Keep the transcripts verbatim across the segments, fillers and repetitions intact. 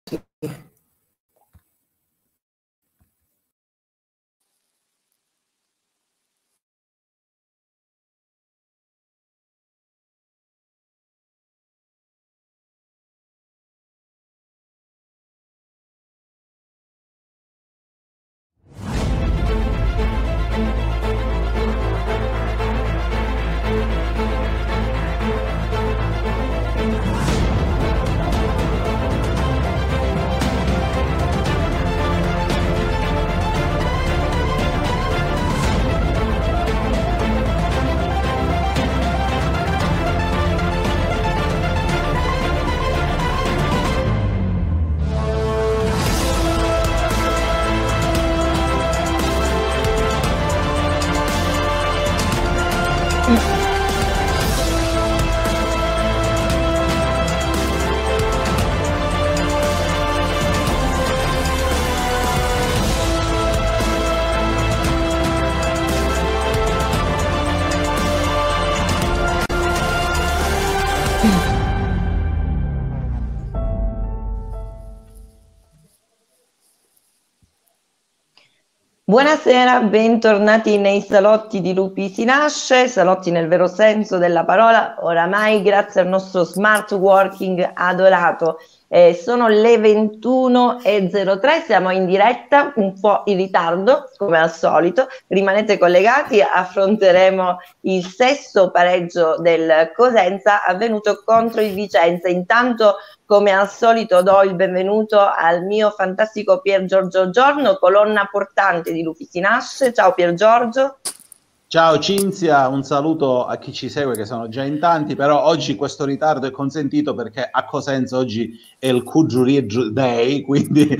Buonasera, bentornati nei salotti di Lupi si nasce, salotti nel vero senso della parola, oramai grazie al nostro smart working adorato. Eh, sono le ventuno e zero tre, siamo in diretta, un po' in ritardo come al solito, rimanete collegati, affronteremo il sesto pareggio del Cosenza avvenuto contro il Vicenza. Intanto, come al solito, do il benvenuto al mio fantastico Pier Giorgio Giorno, colonna portante di Lupi si nasce. Ciao Pier Giorgio. Ciao Cinzia, un saluto a chi ci segue che sono già in tanti, però oggi questo ritardo è consentito perché a Cosenza oggi è il Cuggiurieggio Day, quindi...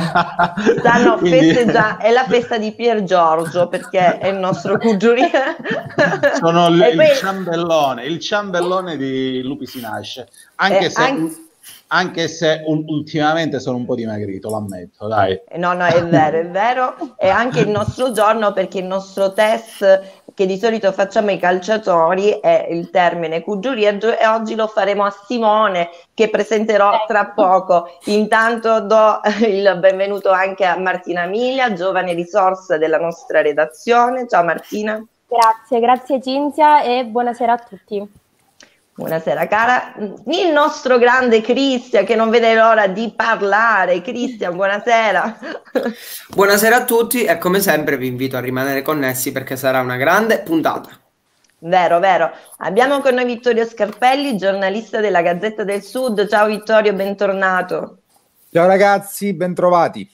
Stanno quindi... festeggiando, è la festa di Pier Giorgio perché è il nostro Cuggiurie. Sono il, poi... il ciambellone, il ciambellone di Lupi si nasce, anche eh, se... anche... Anche se un, ultimamente sono un po' dimagrito, l'ammetto, dai. No, no, è vero, è vero. È anche il nostro giorno perché il nostro test che di solito facciamo ai calciatori è il termine Cuggiurieggio e oggi lo faremo a Simone che presenterò tra poco. Intanto do il benvenuto anche a Martina Miglia, giovane risorsa della nostra redazione. Ciao Martina. Grazie, grazie Cinzia e buonasera a tutti. Buonasera cara, il nostro grande Cristian che non vede l'ora di parlare. Cristian, buonasera. Buonasera a tutti e come sempre vi invito a rimanere connessi perché sarà una grande puntata. Vero, vero. Abbiamo con noi Vittorio Scarpelli, giornalista della Gazzetta del Sud. Ciao Vittorio, bentornato. Ciao ragazzi, bentrovati.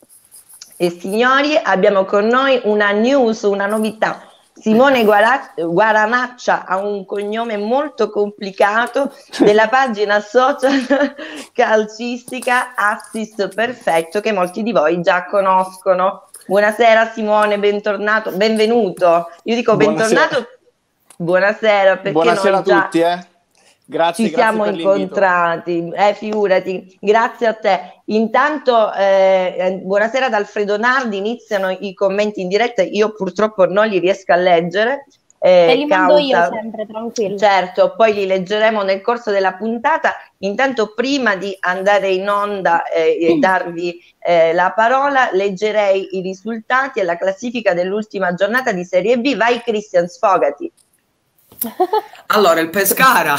E signori, abbiamo con noi una news, una novità. Simone Guaranaccia ha un cognome molto complicato della pagina social calcistica Assist Perfetto che molti di voi già conoscono. Buonasera Simone, bentornato, benvenuto. Io dico bentornato, buonasera perché buonasera noi già... a tutti, eh. Grazie, ci grazie siamo per incontrati, eh, figurati, grazie a te. Intanto eh, buonasera ad Alfredo Nardi, iniziano i commenti in diretta, io purtroppo non li riesco a leggere. Eh, Te li mando causa... io sempre, tranquillo. Certo, poi li leggeremo nel corso della puntata. Intanto prima di andare in onda eh, e darvi eh, la parola, leggerei i risultati e la classifica dell'ultima giornata di Serie B. Vai Cristian, sfogati. Allora, il Pescara...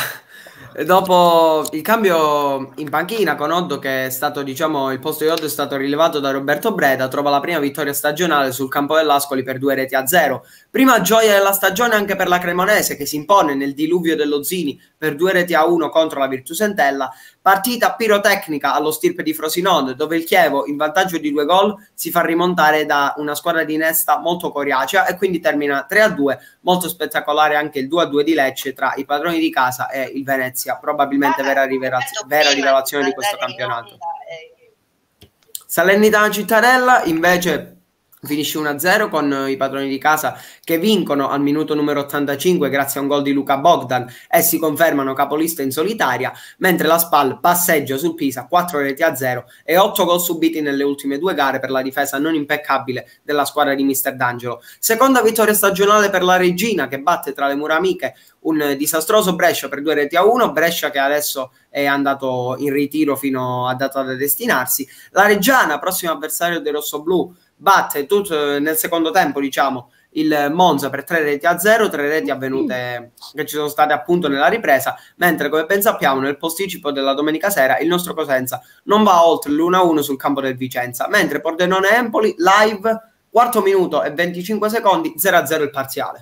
Dopo il cambio in panchina con Oddo, che è stato, diciamo, il posto di Oddo è stato rilevato da Roberto Breda, trova la prima vittoria stagionale sul campo dell'Ascoli per due reti a zero. Prima gioia della stagione anche per la Cremonese, che si impone nel diluvio dello Zini per due reti a uno contro la Virtus Entella. Partita pirotecnica allo stirpe di Frosinone, dove il Chievo, in vantaggio di due gol, si fa rimontare da una squadra di Nesta molto coriacea e quindi termina tre a due. Molto spettacolare anche il due a due di Lecce tra i padroni di casa e il Venezia, probabilmente vera, rivelaz- vera rivelazione di questo campionato. Salernitana Cittadella invece finisce uno a zero con i padroni di casa che vincono al minuto numero ottantacinque grazie a un gol di Luka Bogdan e si confermano capolista in solitaria, mentre la Spal passeggia sul Pisa quattro reti a zero e otto gol subiti nelle ultime due gare per la difesa non impeccabile della squadra di mister D'Angelo. Seconda vittoria stagionale per la Regina, che batte tra le mura amiche un disastroso Brescia per due reti a uno, Brescia che adesso è andato in ritiro fino a data da destinarsi. La Reggiana, prossimo avversario dei rossoblù, batte tutto nel secondo tempo, diciamo, il Monza per tre reti a zero, tre reti avvenute che ci sono state appunto nella ripresa, mentre come ben sappiamo nel posticipo della domenica sera il nostro Cosenza non va oltre l'uno a uno sul campo del Vicenza, mentre Pordenone Empoli live, quarto minuto e venticinque secondi, zero a zero il parziale.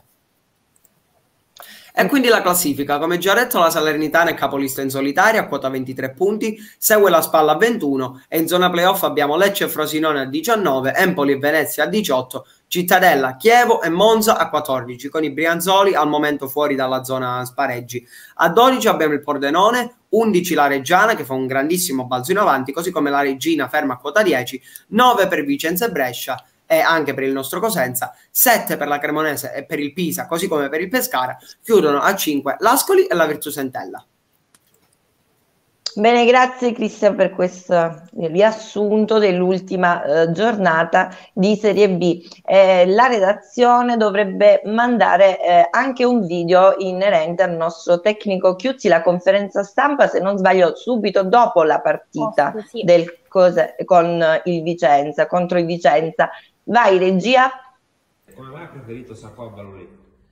E quindi la classifica, come già detto, la Salernitana è capolista in solitaria a quota ventitré punti, segue la Spalla a ventuno e in zona playoff abbiamo Lecce e Frosinone a diciannove, Empoli e Venezia a diciotto, Cittadella, Chievo e Monza a quattordici, con i Brianzoli al momento fuori dalla zona spareggi. A dodici abbiamo il Pordenone, undici la Reggiana che fa un grandissimo balzo in avanti, così come la Regina ferma a quota dieci, nove per Vicenza e Brescia, e anche per il nostro Cosenza, sette per la Cremonese e per il Pisa, così come per il Pescara, chiudono a cinque l'Ascoli e la Virtus Entella. Bene, grazie Cristian per questo riassunto dell'ultima eh, giornata di Serie B. Eh, la redazione dovrebbe mandare eh, anche un video inerente al nostro tecnico Chiuzzi, la conferenza stampa, se non sbaglio, subito dopo la partita oh, sì. del Cose con il Vicenza, contro il Vicenza. Vai regia. Come mai ha preferito Sacco a Balolì?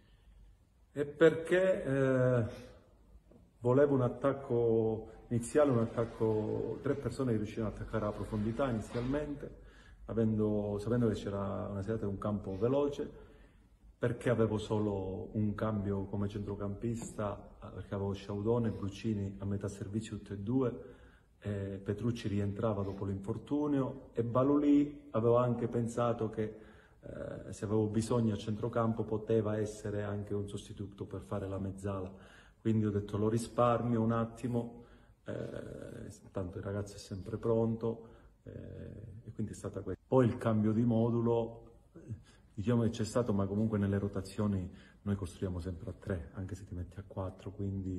E perché eh, volevo un attacco iniziale, un attacco, tre persone che riuscivano ad attaccare a profondità inizialmente, avendo, sapendo che c'era una serata di un campo veloce, perché avevo solo un cambio come centrocampista, perché avevo Sciaudone e Bruccini a metà servizio tutti e due, eh, Petrucci rientrava dopo l'infortunio e Balolì avevo anche pensato che eh, se avevo bisogno a centrocampo poteva essere anche un sostituto per fare la mezzala, quindi ho detto lo risparmio un attimo, eh, tanto il ragazzo è sempre pronto, eh, e quindi è stata questa. Poi il cambio di modulo, diciamo che c'è stato, ma comunque nelle rotazioni noi costruiamo sempre a tre, anche se ti metti a quattro, quindi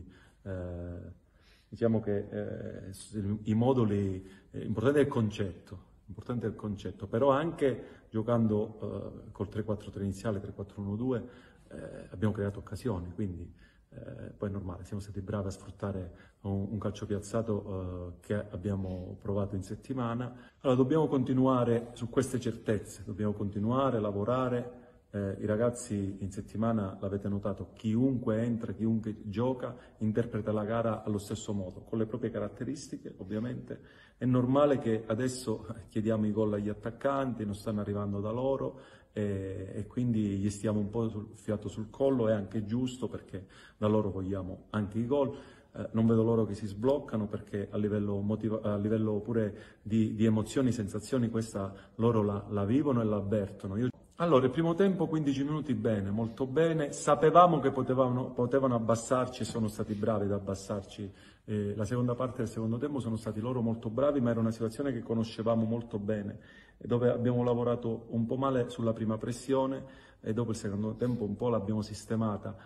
eh, diciamo che eh, i moduli, eh, importante è il concetto, importante è il concetto, però anche giocando eh, col tre quattro tre iniziale, tre quattro uno due, eh, abbiamo creato occasioni, quindi eh, poi è normale, siamo stati bravi a sfruttare un, un calcio piazzato eh, che abbiamo provato in settimana. Allora dobbiamo continuare su queste certezze, dobbiamo continuare a lavorare. Eh, I ragazzi in settimana, l'avete notato, chiunque entra, chiunque gioca, interpreta la gara allo stesso modo, con le proprie caratteristiche ovviamente. È normale che adesso chiediamo i gol agli attaccanti, non stanno arrivando da loro e, e quindi gli stiamo un po' sul fiato sul collo, è anche giusto perché da loro vogliamo anche i gol. Eh, non vedo loro che si sbloccano perché a livello, motiva- a livello pure di, di emozioni, sensazioni, questa loro la, la vivono e la avvertono. Io Allora, il primo tempo quindici minuti bene, molto bene, sapevamo che potevano, potevano abbassarci e sono stati bravi ad abbassarci, eh, la seconda parte del secondo tempo sono stati loro molto bravi, ma era una situazione che conoscevamo molto bene, dove abbiamo lavorato un po' male sulla prima pressione e dopo il secondo tempo un po' l'abbiamo sistemata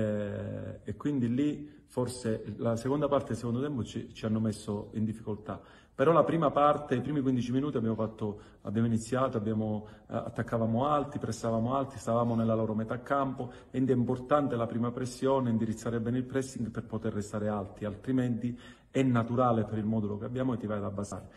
eh, e quindi lì forse la seconda parte del secondo tempo ci, ci hanno messo in difficoltà. Però la prima parte, i primi quindici minuti abbiamo, fatto, abbiamo iniziato, abbiamo, eh, attaccavamo alti, pressavamo alti, stavamo nella loro metà campo, ed è importante la prima pressione, indirizzare bene il pressing per poter restare alti, altrimenti è naturale per il modulo che abbiamo e ti vai ad abbassare.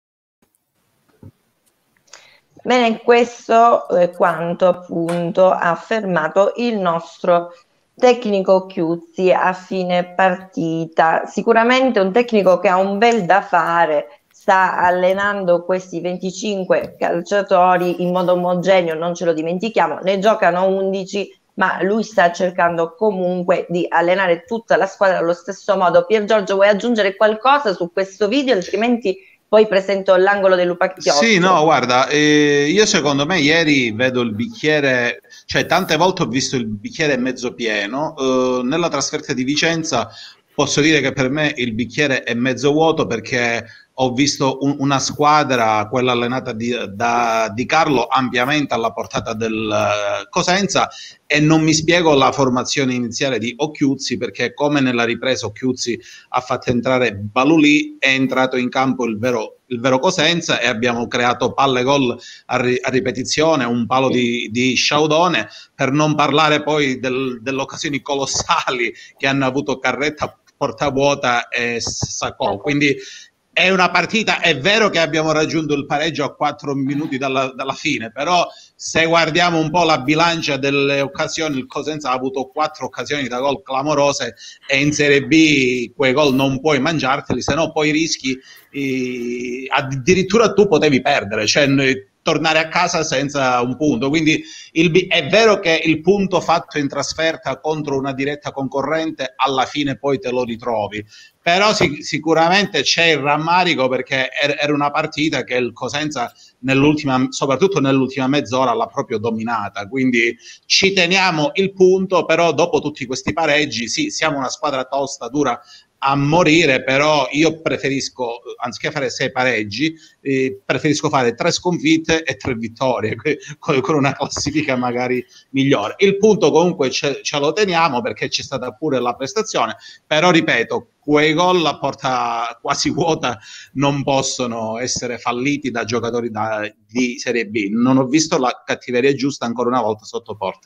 Bene, questo è quanto appunto ha affermato il nostro tecnico Chiuzzi a fine partita. Sicuramente un tecnico che ha un bel da fare, sta allenando questi venticinque calciatori in modo omogeneo, non ce lo dimentichiamo, ne giocano undici, ma lui sta cercando comunque di allenare tutta la squadra allo stesso modo. Pier Giorgio, vuoi aggiungere qualcosa su questo video? Altrimenti poi presento l'angolo del Lupacchiotto. Sì, no, guarda, eh, io secondo me ieri vedo il bicchiere, cioè tante volte ho visto il bicchiere mezzo pieno, eh, nella trasferta di Vicenza posso dire che per me il bicchiere è mezzo vuoto perché ho visto un, una squadra, quella allenata di, da Di Carlo, ampiamente alla portata del uh, Cosenza, e non mi spiego la formazione iniziale di Occhiuzzi, perché come nella ripresa Occhiuzzi ha fatto entrare Balulì, è entrato in campo il vero, il vero Cosenza e abbiamo creato palle gol a, ri, a ripetizione, un palo di, di Sciaudone, per non parlare poi del, delle occasioni colossali che hanno avuto Carretta, Portavuota e Sacco. Quindi è una partita, è vero che abbiamo raggiunto il pareggio a quattro minuti dalla, dalla fine, però se guardiamo un po' la bilancia delle occasioni, il Cosenza ha avuto quattro occasioni da gol clamorose, e in Serie B quei gol non puoi mangiarteli, se no poi rischi, eh, addirittura tu potevi perdere, cioè tornare a casa senza un punto. Quindi il, è vero che il punto fatto in trasferta contro una diretta concorrente alla fine poi te lo ritrovi, però sì, sicuramente c'è il rammarico, perché era una partita che il Cosenza nell'ultima, soprattutto nell'ultima mezz'ora, l'ha proprio dominata, quindi ci teniamo il punto. Però dopo tutti questi pareggi, sì, siamo una squadra tosta, dura a morire, però io preferisco, anziché fare sei pareggi, eh, preferisco fare tre sconfitte e tre vittorie, con, con una classifica magari migliore. Il punto comunque ce, ce lo teniamo, perché c'è stata pure la prestazione, però ripeto, quei gol a porta quasi vuota non possono essere falliti da giocatori da, di Serie B. Non ho visto la cattiveria giusta ancora una volta sotto porta.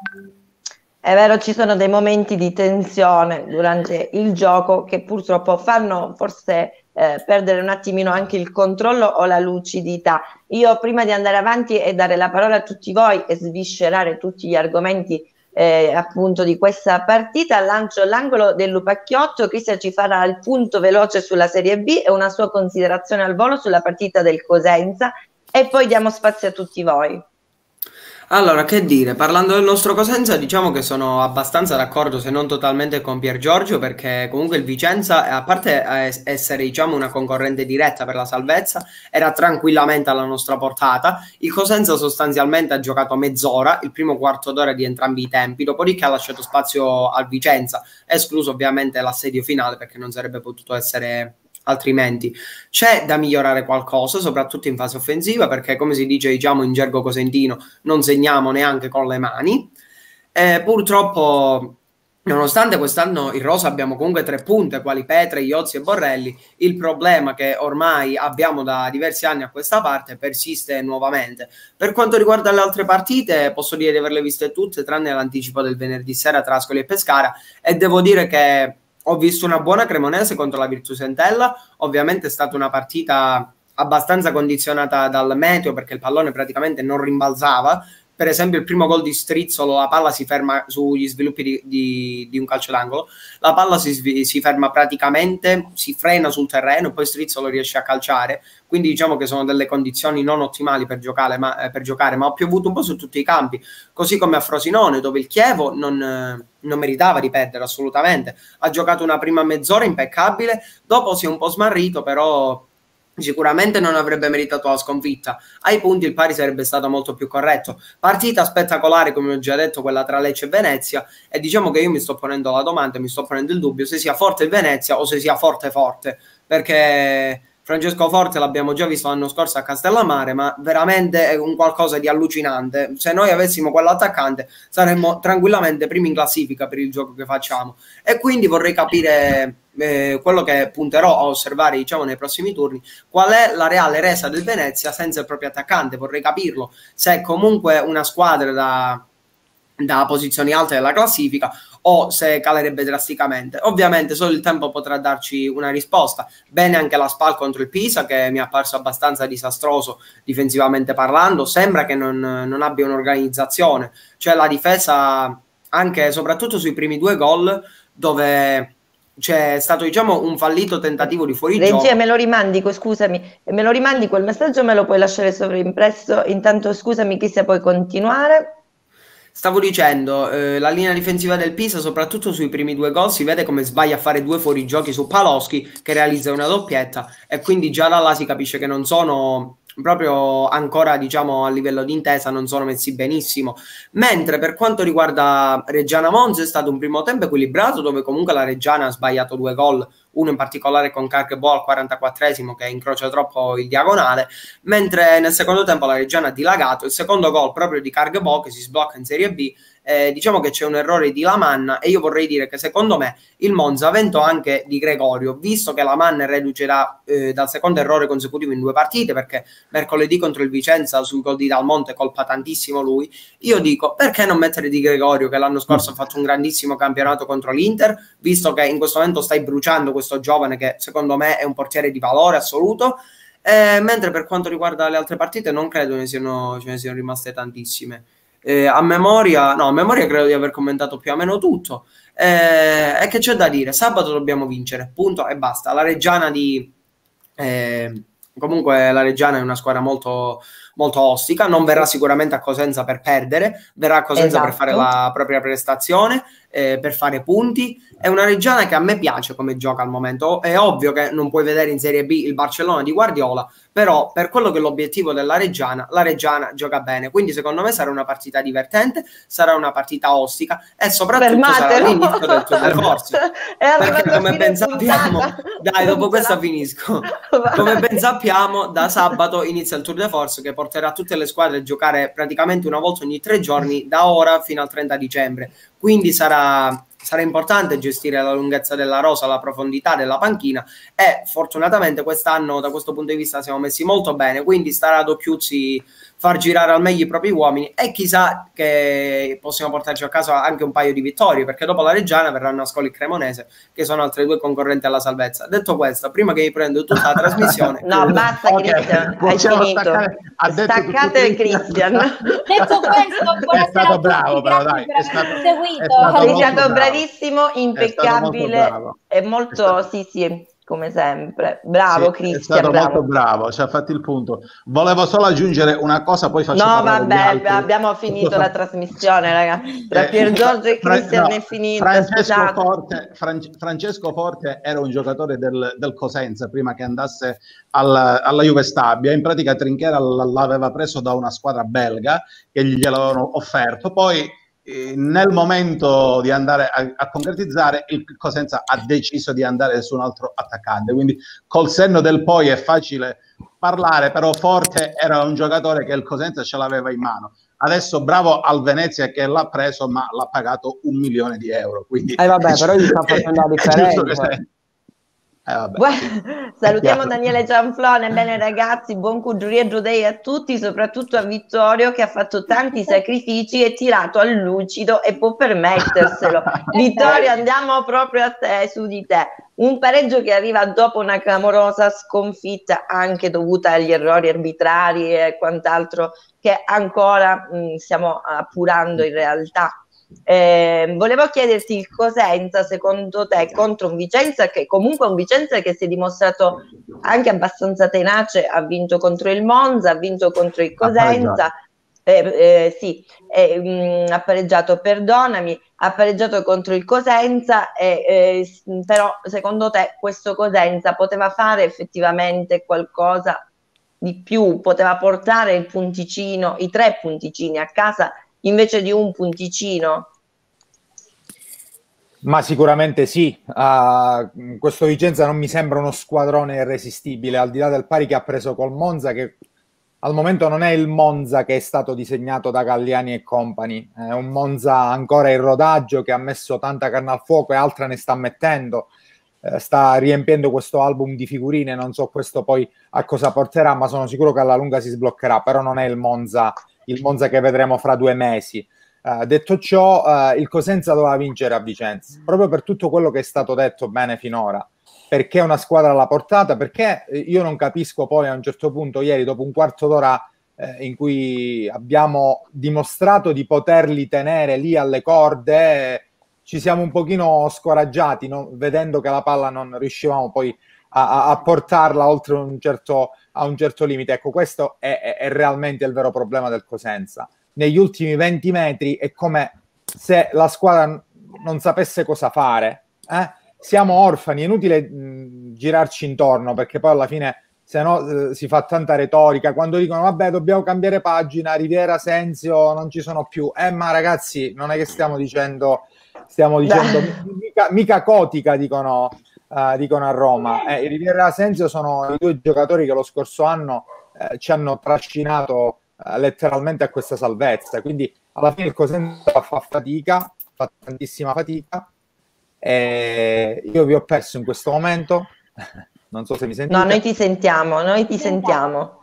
È vero, ci sono dei momenti di tensione durante il gioco che purtroppo fanno forse eh, perdere un attimino anche il controllo o la lucidità. Io, prima di andare avanti e dare la parola a tutti voi e sviscerare tutti gli argomenti eh, appunto di questa partita, lancio l'angolo del Lupacchiotto. Cristian ci farà il punto veloce sulla Serie B e una sua considerazione al volo sulla partita del Cosenza, e poi diamo spazio a tutti voi. Allora, che dire, parlando del nostro Cosenza, diciamo che sono abbastanza d'accordo, se non totalmente, con Pier Giorgio, perché comunque il Vicenza, a parte essere, diciamo, una concorrente diretta per la salvezza, era tranquillamente alla nostra portata. Il Cosenza sostanzialmente ha giocato mezz'ora, il primo quarto d'ora di entrambi i tempi, dopodiché ha lasciato spazio al Vicenza, escluso ovviamente l'assedio finale, perché non sarebbe potuto essere altrimenti. C'è da migliorare qualcosa, soprattutto in fase offensiva, perché, come si dice, diciamo, in gergo cosentino, non segniamo neanche con le mani. E purtroppo, nonostante quest'anno in rosa abbiamo comunque tre punte, quali Petre, Iozzi e Borrelli, il problema che ormai abbiamo da diversi anni a questa parte persiste nuovamente. Per quanto riguarda le altre partite, posso dire di averle viste tutte, tranne l'anticipo del venerdì sera tra Ascoli e Pescara, e devo dire che ho visto una buona Cremonese contro la Virtus Entella. Ovviamente è stata una partita abbastanza condizionata dal meteo, perché il pallone praticamente non rimbalzava. Per esempio il primo gol di Strizzolo, la palla si ferma sugli sviluppi di, di, di un calcio d'angolo, la palla si, si ferma praticamente, si frena sul terreno e poi Strizzolo riesce a calciare. Quindi diciamo che sono delle condizioni non ottimali per giocare, ma, eh, per giocare, ma ha piovuto un po' su tutti i campi, così come a Frosinone, dove il Chievo non, eh, non meritava di perdere assolutamente. Ha giocato una prima mezz'ora impeccabile, dopo si è un po' smarrito, però sicuramente non avrebbe meritato la sconfitta. Ai punti il pari sarebbe stato molto più corretto. Partita spettacolare, come ho già detto, quella tra Lecce e Venezia, e diciamo che io mi sto ponendo la domanda, mi sto ponendo il dubbio se sia forte il Venezia o se sia forte forte, perché Francesco Forte l'abbiamo già visto l'anno scorso a Castellammare, ma veramente è un qualcosa di allucinante. Se noi avessimo quell'attaccante saremmo tranquillamente primi in classifica per il gioco che facciamo, e quindi vorrei capire, eh, quello che punterò a osservare, diciamo, nei prossimi turni, qual è la reale resa del Venezia senza il proprio attaccante. Vorrei capirlo, se è comunque una squadra da, da posizioni alte della classifica o se calerebbe drasticamente. Ovviamente solo il tempo potrà darci una risposta. Bene anche la Spal contro il Pisa, che mi è apparso abbastanza disastroso difensivamente parlando. Sembra che non, non abbia un'organizzazione, cioè la difesa, anche soprattutto sui primi due gol, dove c'è stato, diciamo, un fallito tentativo di fuorigioco. Regia, me lo rimandi, scusami, me lo rimandi quel messaggio, me lo puoi lasciare sovraimpresso. Intanto scusami, Cristian, puoi continuare. Stavo dicendo, eh, la linea difensiva del Pisa, soprattutto sui primi due gol, si vede come sbaglia a fare due fuorigiochi su Paloschi, che realizza una doppietta, e quindi già da là si capisce che non sono proprio ancora, diciamo, a livello di intesa, non sono messi benissimo. Mentre per quanto riguarda Reggiana Monza è stato un primo tempo equilibrato, dove comunque la Reggiana ha sbagliato due gol uno in particolare con Cargbo al quarantaquattresimo che incrocia troppo il diagonale, mentre nel secondo tempo la Reggiana ha dilagato. Il secondo gol proprio di Cargbo che si sblocca in Serie B, eh, diciamo che c'è un errore di Lamanna, e io vorrei dire che secondo me il Monza ha vinto anche di Gregorio, visto che Lamanna è reduce da, eh, dal secondo errore consecutivo in due partite, perché mercoledì contro il Vicenza sui gol di Dalmonte colpa tantissimo lui. Io dico, perché non mettere Di Gregorio, che l'anno scorso ha fatto un grandissimo campionato contro l'Inter, visto che in questo momento stai bruciando questo giovane che secondo me è un portiere di valore assoluto. Eh, mentre per quanto riguarda le altre partite non credo ne siano, ce ne siano rimaste tantissime. Eh, a memoria, no, a memoria credo di aver commentato più o meno tutto. Eh, e che c'è da dire? Sabato dobbiamo vincere, punto e basta. La Reggiana di... Eh, comunque la Reggiana è una squadra molto, molto ostica, non verrà sicuramente a Cosenza per perdere, verrà a Cosenza esatto. per fare la propria prestazione, eh, per fare punti. È una Reggiana che a me piace come gioca al momento. È ovvio che non puoi vedere in Serie B il Barcellona di Guardiola, però per quello che è l'obiettivo della Reggiana, la Reggiana gioca bene, quindi secondo me sarà una partita divertente, sarà una partita ostica e soprattutto Fermatelo. sarà l'inizio del Tour de Force, perché come ben sappiamo, dai, dopo questa finisco, come ben sappiamo da sabato inizia il Tour de Force che porterà tutte le squadre a giocare praticamente una volta ogni tre giorni da ora fino al trenta dicembre, quindi sarà sarà importante gestire la lunghezza della rosa, la profondità della panchina, e fortunatamente quest'anno da questo punto di vista siamo messi molto bene, quindi starà ad Occhiuzzi far girare al meglio i propri uomini e chissà che possiamo portarci a casa anche un paio di vittorie, perché dopo la Reggiana verranno Ascoli e Cremonese, che sono altre due concorrenti alla salvezza. Detto questo, prima che mi prendo tutta la trasmissione no basta okay. Cristian, hai finito staccare, staccate Cristian. Detto questo, buonasera, è stato bravo però dai, è stato, seguito. È stato, sei stato bravissimo, impeccabile, molto è molto è sì sì come sempre, bravo sì, Cristian, è stato bravo. molto bravo, ci ha fatto il punto. Volevo solo aggiungere una cosa, poi faccio no vabbè abbiamo finito la trasmissione ragazzi, tra eh, Pier Giorgio e Cristian no, è finita. Francesco Forte, Fran- Francesco Forte era un giocatore del, del Cosenza prima che andasse al, alla Juve Stabia, in pratica Trinchera l- l'aveva preso da una squadra belga che gliel'avevano offerto, poi nel momento di andare a, a concretizzare il Cosenza ha deciso di andare su un altro attaccante, quindi col senno del poi è facile parlare, però Forte era un giocatore che il Cosenza ce l'aveva in mano. Adesso bravo al Venezia che l'ha preso, ma l'ha pagato un milione di euro, quindi eh vabbè, però gli sta facendo la differenza. Eh, vabbè. Salutiamo Daniele Gianflone. Bene ragazzi, buon Cuggiuriegio Day a tutti, soprattutto a Vittorio che ha fatto tanti sacrifici e tirato al lucido e può permetterselo. Vittorio, andiamo proprio a te, su di te. Un pareggio che arriva dopo una clamorosa sconfitta anche dovuta agli errori arbitrari e quant'altro che ancora mh, stiamo appurando in realtà. Eh, volevo chiederti il Cosenza secondo te contro un Vicenza che comunque è un Vicenza che si è dimostrato anche abbastanza tenace, ha vinto contro il Monza, ha vinto contro il Cosenza, eh, eh, sì, eh, mh, ha pareggiato, perdonami, ha pareggiato contro il Cosenza, eh, eh, però secondo te questo Cosenza poteva fare effettivamente qualcosa di più, poteva portare il punticino, i tre punticini a casa invece di un punticino? Ma sicuramente sì, uh, questo Vicenza non mi sembra uno squadrone irresistibile, al di là del pari che ha preso col Monza, che al momento non è il Monza che è stato disegnato da Galliani e compagni, è un Monza ancora in rodaggio che ha messo tanta carne al fuoco e altra ne sta mettendo, eh, sta riempiendo questo album di figurine, non so questo poi a cosa porterà, ma sono sicuro che alla lunga si sbloccherà, però non è il Monza il Monza che vedremo fra due mesi. Uh, detto ciò, uh, il Cosenza doveva vincere a Vicenza, proprio per tutto quello che è stato detto bene finora, perché è una squadra alla portata, perché io non capisco poi a un certo punto ieri, dopo un quarto d'ora eh, in cui abbiamo dimostrato di poterli tenere lì alle corde, eh, ci siamo un pochino scoraggiati, no? Vedendo che la palla non riuscivamo poi a, a portarla oltre un certo a un certo limite. Ecco, questo è, è, è realmente il vero problema del Cosenza. Negli ultimi venti metri è come se la squadra non sapesse cosa fare. Eh? Siamo orfani, è inutile mh, girarci intorno, perché poi alla fine se no eh, si fa tanta retorica. Quando dicono vabbè dobbiamo cambiare pagina, Riviera, Senzio non ci sono più. Eh ma ragazzi, non è che stiamo dicendo, stiamo dicendo mica, mica Cotica, dicono uh, dicono a Roma. Eh, Riviera e Asensio sono i due giocatori che lo scorso anno eh, ci hanno trascinato eh, letteralmente a questa salvezza, quindi alla fine il Cosenza fa fatica, fa tantissima fatica. E io vi ho perso in questo momento, non so se mi sentite. No, noi ti sentiamo, noi ti sentiamo.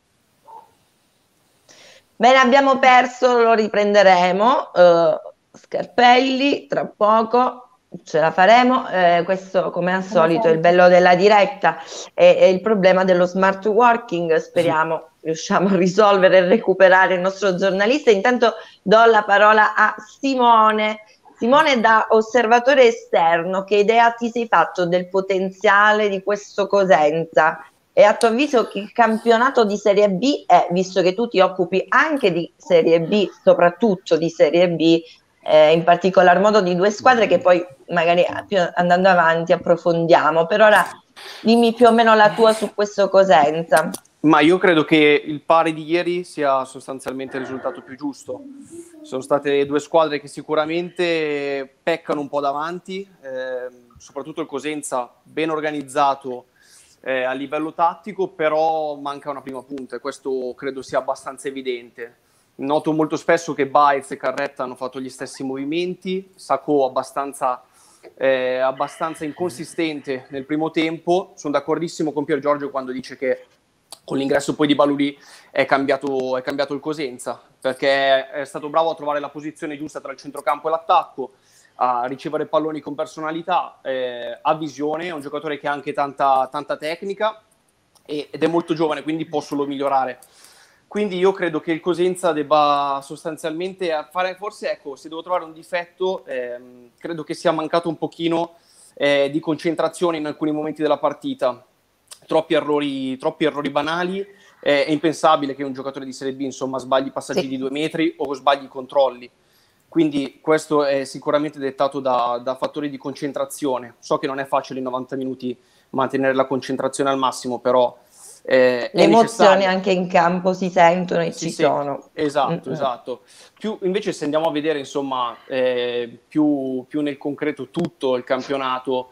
Bene, abbiamo perso, lo riprenderemo. Uh, Scarpelli, tra poco ce la faremo. Eh, questo, come al solito, è il bello della diretta e, e il problema dello smart working. Speriamo riusciamo a risolvere e recuperare il nostro giornalista. Intanto do la parola a Simone. Simone, da osservatore esterno, che idea ti sei fatto del potenziale di questo Cosenza? E a tuo avviso che il campionato di Serie B è, visto che tu ti occupi anche di Serie B, soprattutto di Serie B, eh, in particolar modo di due squadre che poi magari più andando avanti approfondiamo. Per ora dimmi più o meno la tua su questo Cosenza. Ma io credo che il pari di ieri sia sostanzialmente il risultato più giusto. Sono state due squadre che sicuramente peccano un po' davanti, eh, soprattutto il Cosenza ben organizzato Eh, a livello tattico, però manca una prima punta e questo credo sia abbastanza evidente. Noto molto spesso che Baez e Carretta hanno fatto gli stessi movimenti, Sacco abbastanza, eh, abbastanza inconsistente nel primo tempo. Sono d'accordissimo con Pier Giorgio quando dice che con l'ingresso poi di Baluri è cambiato, è cambiato il Cosenza, perché è stato bravo a trovare la posizione giusta tra il centrocampo e l'attacco, a ricevere palloni con personalità, eh, ha visione, è un giocatore che ha anche tanta, tanta tecnica e, ed è molto giovane, quindi può solo migliorare. Quindi io credo che il Cosenza debba sostanzialmente fare, forse ecco, se devo trovare un difetto, ehm, credo che sia mancato un pochino eh, di concentrazione in alcuni momenti della partita, troppi errori, troppi errori banali. Eh, è impensabile che un giocatore di Serie B insomma sbagli passaggi sì. di due metri o sbagli i controlli. Quindi questo è sicuramente dettato da, da fattori di concentrazione. So che non è facile in novanta minuti mantenere la concentrazione al massimo, però eh, le emozioni anche in campo si sentono e sì, ci sì, sono. Esatto, mm-hmm. esatto. Più, invece se andiamo a vedere insomma eh, più, più nel concreto tutto il campionato,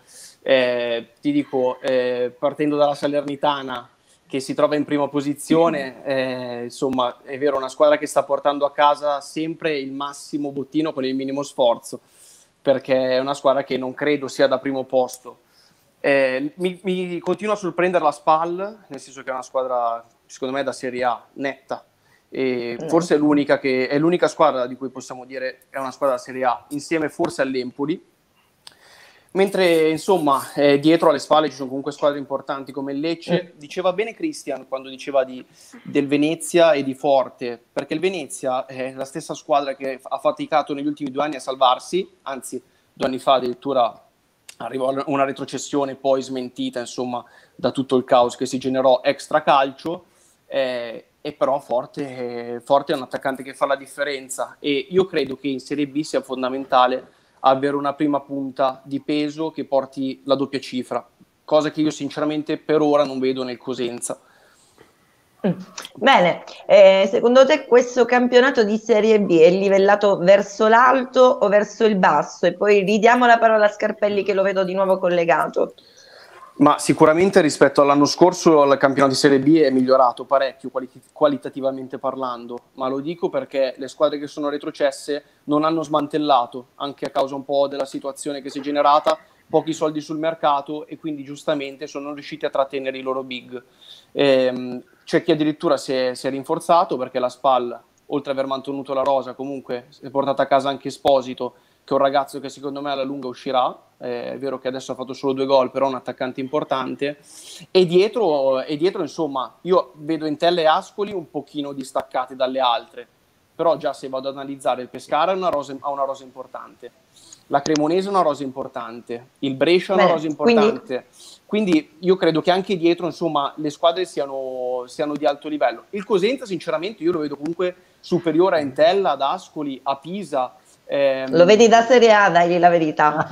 eh, ti dico, eh, partendo dalla Salernitana, che si trova in prima posizione, eh, insomma è vero, una squadra che sta portando a casa sempre il massimo bottino con il minimo sforzo, perché è una squadra che non credo sia da primo posto. Eh, mi, mi continua a sorprendere la Spal, nel senso che è una squadra secondo me da Serie A netta, e forse è l'unica, che, è l'unica squadra di cui possiamo dire è una squadra da Serie A, insieme forse all'Empoli. Mentre insomma eh, dietro alle spalle ci sono comunque squadre importanti come il Lecce. Diceva bene Christian quando diceva di, del Venezia e di Forte, perché il Venezia è la stessa squadra che ha faticato negli ultimi due anni a salvarsi, anzi due anni fa addirittura arrivò una retrocessione poi smentita insomma da tutto il caos che si generò extra calcio, eh, e però Forte, Forte è un attaccante che fa la differenza e io credo che in Serie B sia fondamentale avere una prima punta di peso che porti la doppia cifra, cosa che io sinceramente per ora non vedo nel Cosenza. Bene, eh, secondo te questo campionato di Serie B è livellato verso l'alto o verso il basso? E poi ridiamo la parola a Scarpelli che lo vedo di nuovo collegato. Ma sicuramente rispetto all'anno scorso il campionato di Serie B è migliorato parecchio quali- qualitativamente parlando, ma lo dico perché le squadre che sono retrocesse non hanno smantellato, anche a causa un po' della situazione che si è generata, pochi soldi sul mercato e quindi giustamente sono riusciti a trattenere i loro big. Ehm, c'è chi addirittura si è, si è rinforzato perché la Spal, oltre ad aver mantenuto la rosa, comunque si è portata a casa anche Esposito, che è un ragazzo che secondo me alla lunga uscirà, eh, è vero che adesso ha fatto solo due gol, però è un attaccante importante, e dietro, e dietro insomma io vedo Entella e Ascoli un pochino distaccati dalle altre, però già se vado ad analizzare il Pescara ha una rosa, ha una rosa importante, la Cremonese ha una rosa importante, il Brescia ha una Beh, rosa importante, quindi... quindi io credo che anche dietro insomma le squadre siano, siano di alto livello. Il Cosenza sinceramente io lo vedo comunque superiore a Entella, ad Ascoli, a Pisa, Eh, Lo vedi da Serie A, dai la verità.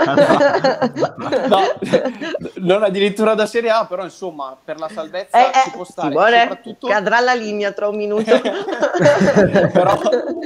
no, non addirittura da Serie A, però insomma per la salvezza eh, ci può stare. Simone, soprattutto... cadrà la linea tra un minuto. però,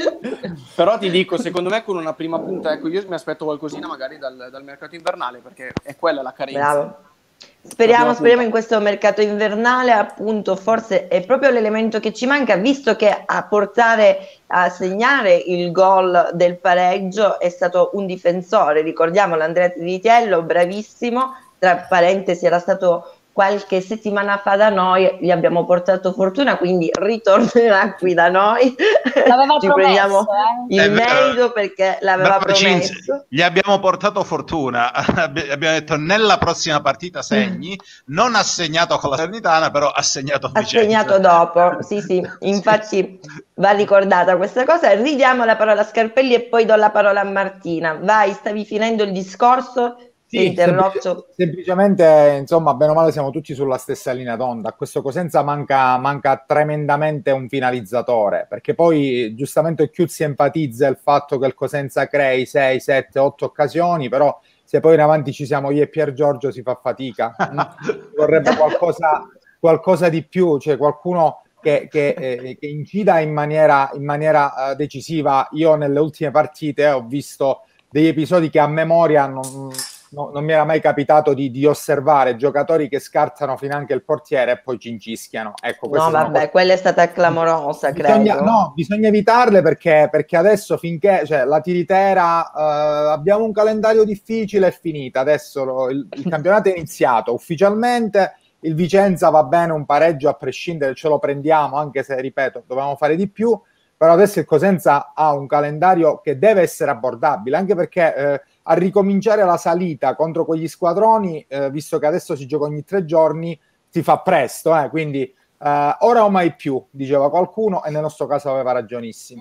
però ti dico, secondo me con una prima punta, ecco, io mi aspetto qualcosina magari dal, dal mercato invernale, perché è quella la carenza. Bravo. Speriamo, speriamo in questo mercato invernale, appunto, forse è proprio l'elemento che ci manca, visto che a portare a segnare il gol del pareggio è stato un difensore, ricordiamolo, Andrea Tritiello, bravissimo, tra parentesi era stato qualche settimana fa da noi, gli abbiamo portato fortuna, quindi ritornerà qui da noi. L'aveva Ci promesso, prendiamo eh? il È vero. merito perché l'aveva Bravo, Cinzia. promesso. Gli abbiamo portato fortuna, abbiamo detto nella prossima partita segni, non ha segnato con la Salernitana, però ha segnato a Ha Vicenza. segnato dopo, sì sì, infatti sì. Va ricordata questa cosa. Ridiamo la parola a Scarpelli e poi do la parola a Martina. Vai, stavi finendo il discorso? Sì, interrotto. Semplice, semplicemente, insomma, bene o male siamo tutti sulla stessa linea d'onda. A questo Cosenza manca, manca tremendamente un finalizzatore, perché poi giustamente Chiuzzi empatizza il fatto che il Cosenza crei sei, sette, otto occasioni, però se poi in avanti ci siamo io e Pier Giorgio si fa fatica. Vorrebbe qualcosa, qualcosa di più, cioè qualcuno che, che, eh, che incida in maniera, in maniera uh, decisiva. Io nelle ultime partite ho visto degli episodi che a memoria non... No, non mi era mai capitato di, di osservare giocatori che scartano finanche il portiere e poi cincischiano. Ecco, no, vabbè, cose... quella è stata clamorosa, bisogna, credo. No, bisogna evitarle perché, perché adesso finché, cioè, la Tiritera, eh, abbiamo un calendario difficile, è finita. Adesso lo, il, il campionato è iniziato ufficialmente. Il Vicenza va bene, un pareggio a prescindere, ce lo prendiamo, anche se, ripeto, dovevamo fare di più. Però adesso il Cosenza ha un calendario che deve essere abbordabile, anche perché eh, a ricominciare la salita contro quegli squadroni, eh, visto che adesso si gioca ogni tre giorni, si fa presto, eh, quindi eh, ora o mai più, diceva qualcuno, e nel nostro caso aveva ragionissimo.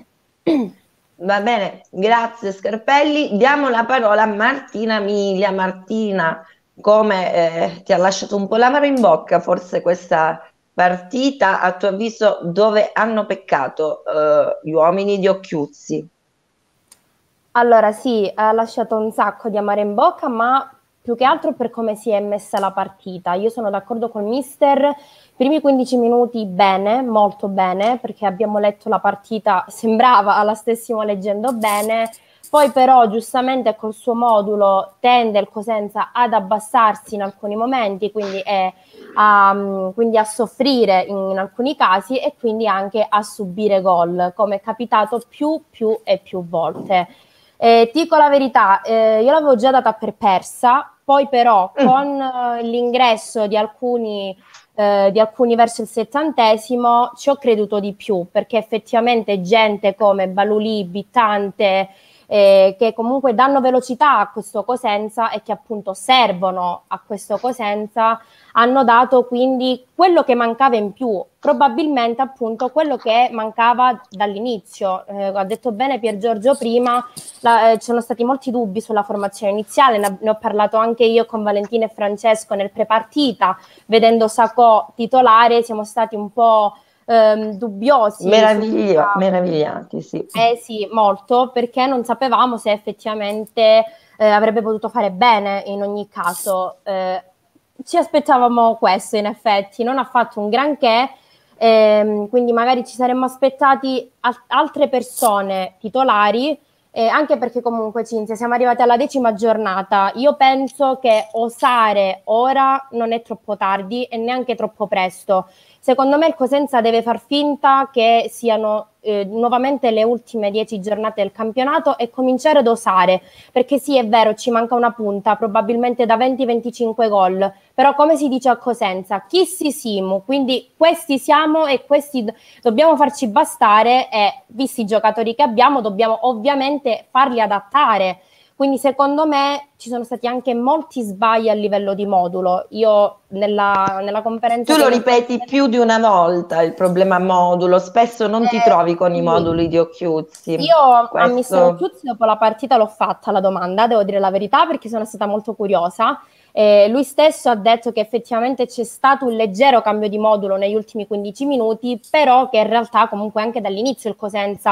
Va bene, grazie Scarpelli. Diamo la parola a Martina Miglia. Martina, come eh, ti ha lasciato un po' l'amaro in bocca forse questa partita, a tuo avviso dove hanno peccato eh, gli uomini di Occhiuzzi? Allora sì, ha lasciato un sacco di amaro in bocca, ma più che altro per come si è messa la partita. Io sono d'accordo col mister, i primi quindici minuti bene, molto bene, perché abbiamo letto la partita, sembrava la stessimo leggendo bene, poi però giustamente col suo modulo tende il Cosenza ad abbassarsi in alcuni momenti, quindi, è a, quindi a soffrire in, in alcuni casi e quindi anche a subire gol, come è capitato più, più e più volte. Eh, ti dico la verità, eh, io l'avevo già data per persa, poi però con eh, l'ingresso di alcuni, eh, di alcuni verso il settantesimo ci ho creduto di più, perché effettivamente gente come Balulì, Bittante, eh, che comunque danno velocità a questo Cosenza e che appunto servono a questo Cosenza, hanno dato quindi quello che mancava in più, probabilmente appunto quello che mancava dall'inizio. Eh, ha detto bene Pier Giorgio prima, la, eh, ci sono stati molti dubbi sulla formazione iniziale, ne, ne ho parlato anche io con Valentina e Francesco nel prepartita, vedendo Sacco titolare siamo stati un po' ehm, dubbiosi. Meraviglia, su... Meravigliati, sì. Eh sì, molto, perché non sapevamo se effettivamente eh, avrebbe potuto fare bene in ogni caso. Eh, ci aspettavamo questo, in effetti, non ha fatto un granché, ehm, quindi magari ci saremmo aspettati al- altre persone titolari, eh, anche perché comunque Cinzia siamo arrivati alla decima giornata. Io penso che osare ora non è troppo tardi e neanche troppo presto. Secondo me il Cosenza deve far finta che siano eh, nuovamente le ultime dieci giornate del campionato e cominciare ad osare, perché sì, è vero, ci manca una punta, probabilmente da venti venticinque gol, però come si dice a Cosenza, chi si siamo, quindi questi siamo e questi do- dobbiamo farci bastare e visti i giocatori che abbiamo dobbiamo ovviamente farli adattare. Quindi secondo me ci sono stati anche molti sbagli a livello di modulo. Io nella, nella conferenza... Tu lo ripeti più di una volta il problema modulo, spesso non eh, ti trovi con sì. i moduli di Occhiuzzi. Io Questo... a mister Occhiuzzi dopo la partita l'ho fatta la domanda, devo dire la verità, perché sono stata molto curiosa. Eh, lui stesso ha detto che effettivamente c'è stato un leggero cambio di modulo negli ultimi quindici minuti, però che in realtà comunque anche dall'inizio il Cosenza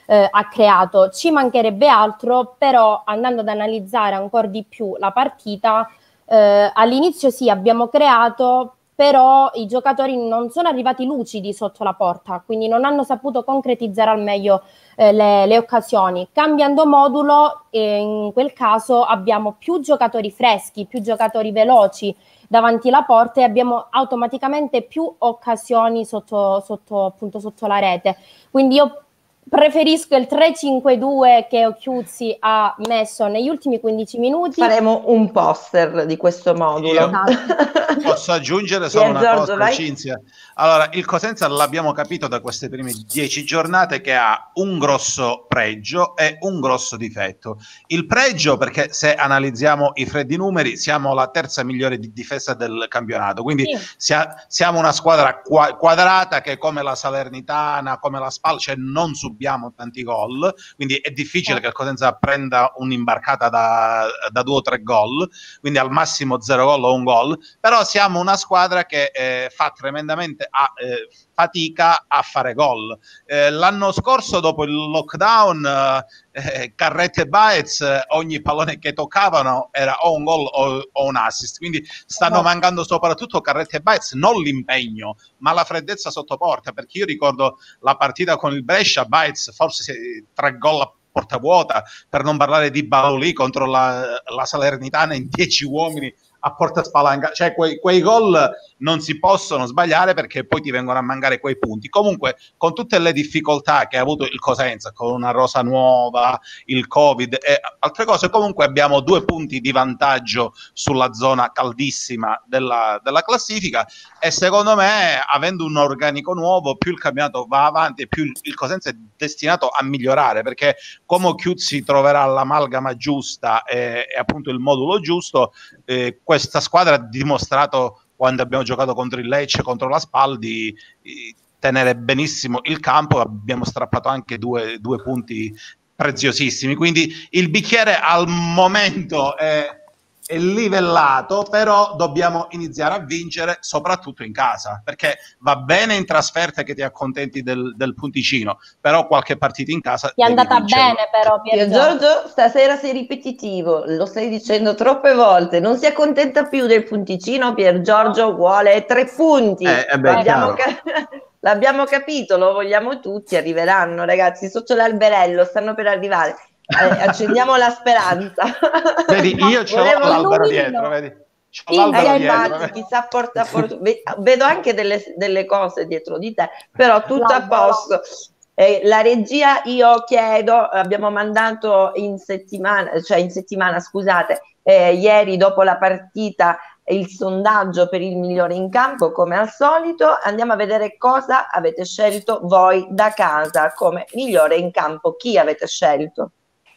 eh, ha creato. Ci mancherebbe altro, però andando ad analizzare ancora di più la partita, eh, all'inizio sì abbiamo creato, però i giocatori non sono arrivati lucidi sotto la porta, quindi non hanno saputo concretizzare al meglio eh, le, le occasioni. Cambiando modulo, eh, in quel caso abbiamo più giocatori freschi, più giocatori veloci davanti alla porta e abbiamo automaticamente più occasioni sotto, sotto, appunto, sotto la rete. Quindi io preferisco il tre cinque due che Occhiuzzi ha messo negli ultimi quindici minuti. Faremo un poster di questo modulo. Io posso aggiungere solo una Giorgio, cosa, Cinzia? Allora, il Cosenza l'abbiamo capito da queste prime dieci giornate che ha un grosso pregio e un grosso difetto. Il pregio, perché se analizziamo i freddi numeri, siamo la terza migliore di difesa del campionato, quindi Sì. sia, siamo una squadra qua, quadrata che come la Salernitana, come la Spal, cioè non subiamo tanti gol, quindi è difficile che il Cosenza prenda un'imbarcata da, da due o tre gol, quindi al massimo zero gol o un gol, però siamo una squadra che eh, fa tremendamente a, eh, fatica a fare gol. Eh, l'anno scorso, dopo il lockdown, eh, Carrette e Baez, ogni pallone che toccavano era o un gol o, o un assist, quindi stanno mancando soprattutto Carrette e Baez, non l'impegno, ma la freddezza sotto porta, perché io ricordo la partita con il Brescia, Baez forse tre gol a porta vuota, per non parlare di Balolì contro la, la Salernitana in dieci uomini a porta spalanca, cioè quei, quei gol non si possono sbagliare perché poi ti vengono a mancare quei punti. Comunque, con tutte le difficoltà che ha avuto il Cosenza, con una rosa nuova, il Covid e altre cose, comunque abbiamo due punti di vantaggio sulla zona caldissima della, della classifica e secondo me, avendo un organico nuovo, più il campionato va avanti e più il, il Cosenza è destinato a migliorare, perché come Occhiuzzi troverà l'amalgama giusta e, e appunto il modulo giusto, eh, questa squadra ha dimostrato, quando abbiamo giocato contro il Lecce, contro la Spal, di, di tenere benissimo il campo. Abbiamo strappato anche due, due punti preziosissimi, quindi il bicchiere al momento è, è livellato, però dobbiamo iniziare a vincere soprattutto in casa, perché va bene in trasferta che ti accontenti del, del punticino, però qualche partita in casa Ti è andata vincere. bene però Pier Giorgio, stasera sei ripetitivo, lo stai dicendo troppe volte, non si accontenta più del punticino, Pier Giorgio vuole tre punti. Eh, eh beh, l'abbiamo, ca- l'abbiamo capito, lo vogliamo tutti, arriveranno ragazzi, sotto l'alberello, stanno per arrivare. Eh, accendiamo la speranza. Vedi, io c'ho Volevo- l'albero dietro, vedi? C'ho Eh, l'albero dietro, infatti, vedi? chissà porta fortuna. Ve- Vedo anche delle, delle cose dietro di te, però tutto a L'albero. posto. Eh, la regia, io chiedo, abbiamo mandato in settimana, cioè in settimana, scusate, eh, ieri dopo la partita il sondaggio per il migliore in campo, come al solito. Andiamo a vedere cosa avete scelto voi da casa come migliore in campo. Chi avete scelto?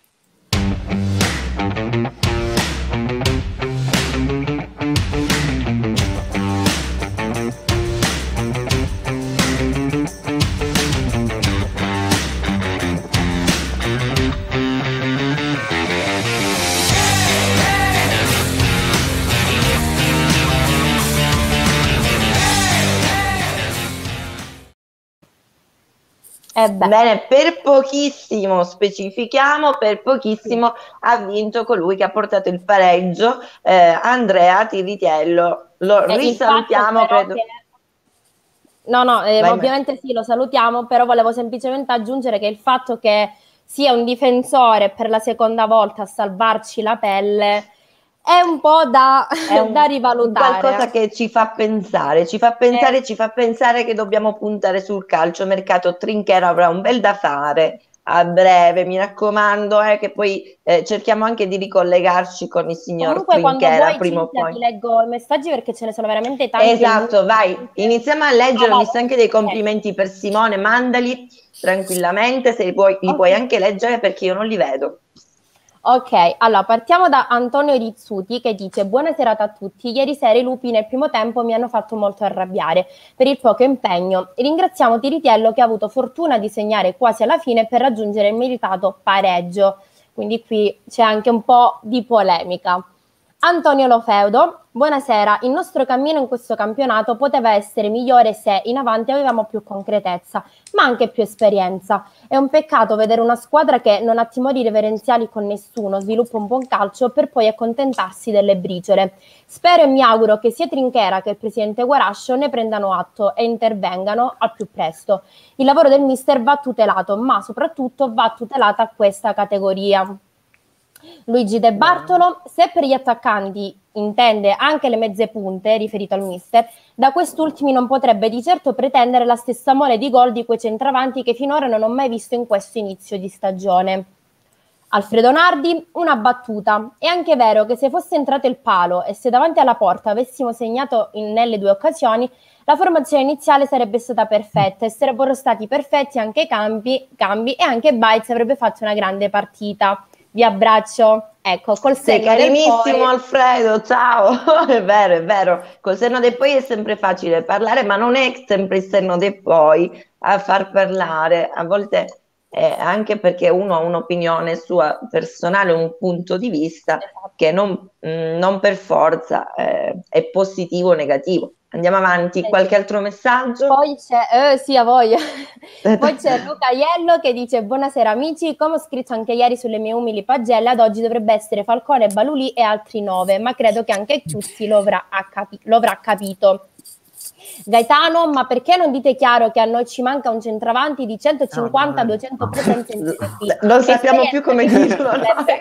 Eh beh. Bene, per pochissimo, specifichiamo, per pochissimo ha vinto colui che ha portato il pareggio, eh, Andrea Tiritiello. Lo Eh, il risalutiamo, fatto però credo. che- No, no, eh, Vai, ovviamente sì, lo salutiamo, però volevo semplicemente aggiungere che il fatto che sia un difensore per la seconda volta a salvarci la pelle è un po' da, È un, da rivalutare. qualcosa che ci fa pensare, ci fa pensare, ci fa pensare che dobbiamo puntare sul calcio mercato. Trinchero avrà un bel da fare a breve, mi raccomando, eh, che poi eh, cerchiamo anche di ricollegarci con il signor Comunque quando Trinchera vuoi, prima o Cinzia, poi. ti leggo i messaggi perché ce ne sono veramente tanti. Esatto, vai, iniziamo a leggere, Ah, ho vai. visto anche dei complimenti per Simone, mandali tranquillamente, se li puoi, li puoi Ok. anche leggere perché io non li vedo. Ok, allora partiamo da Antonio Rizzuti che dice: buona serata a tutti, ieri sera i lupi nel primo tempo mi hanno fatto molto arrabbiare per il poco impegno. Ringraziamo Tiritiello che ha avuto fortuna di segnare quasi alla fine per raggiungere il meritato pareggio, quindi qui c'è anche un po' di polemica. Antonio Lofeudo, Buonasera, il nostro cammino in questo campionato poteva essere migliore se in avanti avevamo più concretezza, ma anche più esperienza. È un peccato vedere una squadra che non ha timori reverenziali con nessuno, sviluppa un buon calcio per poi accontentarsi delle briciole. Spero e mi auguro che sia Trinchera che il presidente Guarascio ne prendano atto e intervengano al più presto. Il lavoro del mister va tutelato, ma soprattutto va tutelata questa categoria. Luigi De Bartolo, se per gli attaccanti intende anche le mezze punte, riferito al mister, da quest'ultimi non potrebbe di certo pretendere la stessa mole di gol di quei centravanti che finora non ho mai visto in questo inizio di stagione. Alfredo Nardi, una battuta. È anche vero che se fosse entrato il palo e se davanti alla porta avessimo segnato in, nelle due occasioni, la formazione iniziale sarebbe stata perfetta e sarebbero stati perfetti anche i cambi, cambi e anche Baez avrebbe fatto una grande partita. Vi abbraccio, ecco, col Sei senno del carinissimo poi. Alfredo, ciao, è vero, è vero, col senno del poi è sempre facile parlare, ma non è sempre il senno del poi a far parlare, a volte eh, anche perché uno ha un'opinione sua personale, un punto di vista che non, mh, non per forza eh, è positivo o negativo. Andiamo avanti, qualche altro messaggio? Poi c'è, eh, sì, a voglia. Poi c'è Luca Iello che dice: buonasera amici, come ho scritto anche ieri sulle mie umili pagelle, ad oggi dovrebbe essere Falcone, Balulì e altri nove, ma credo che anche Chiuzzi lo avrà, capi- lo avrà capito. Gaetano, ma perché non dite chiaro che a noi ci manca un centravanti di centocinquanta duecento presenze in Serie B? Non sappiamo più come dirlo.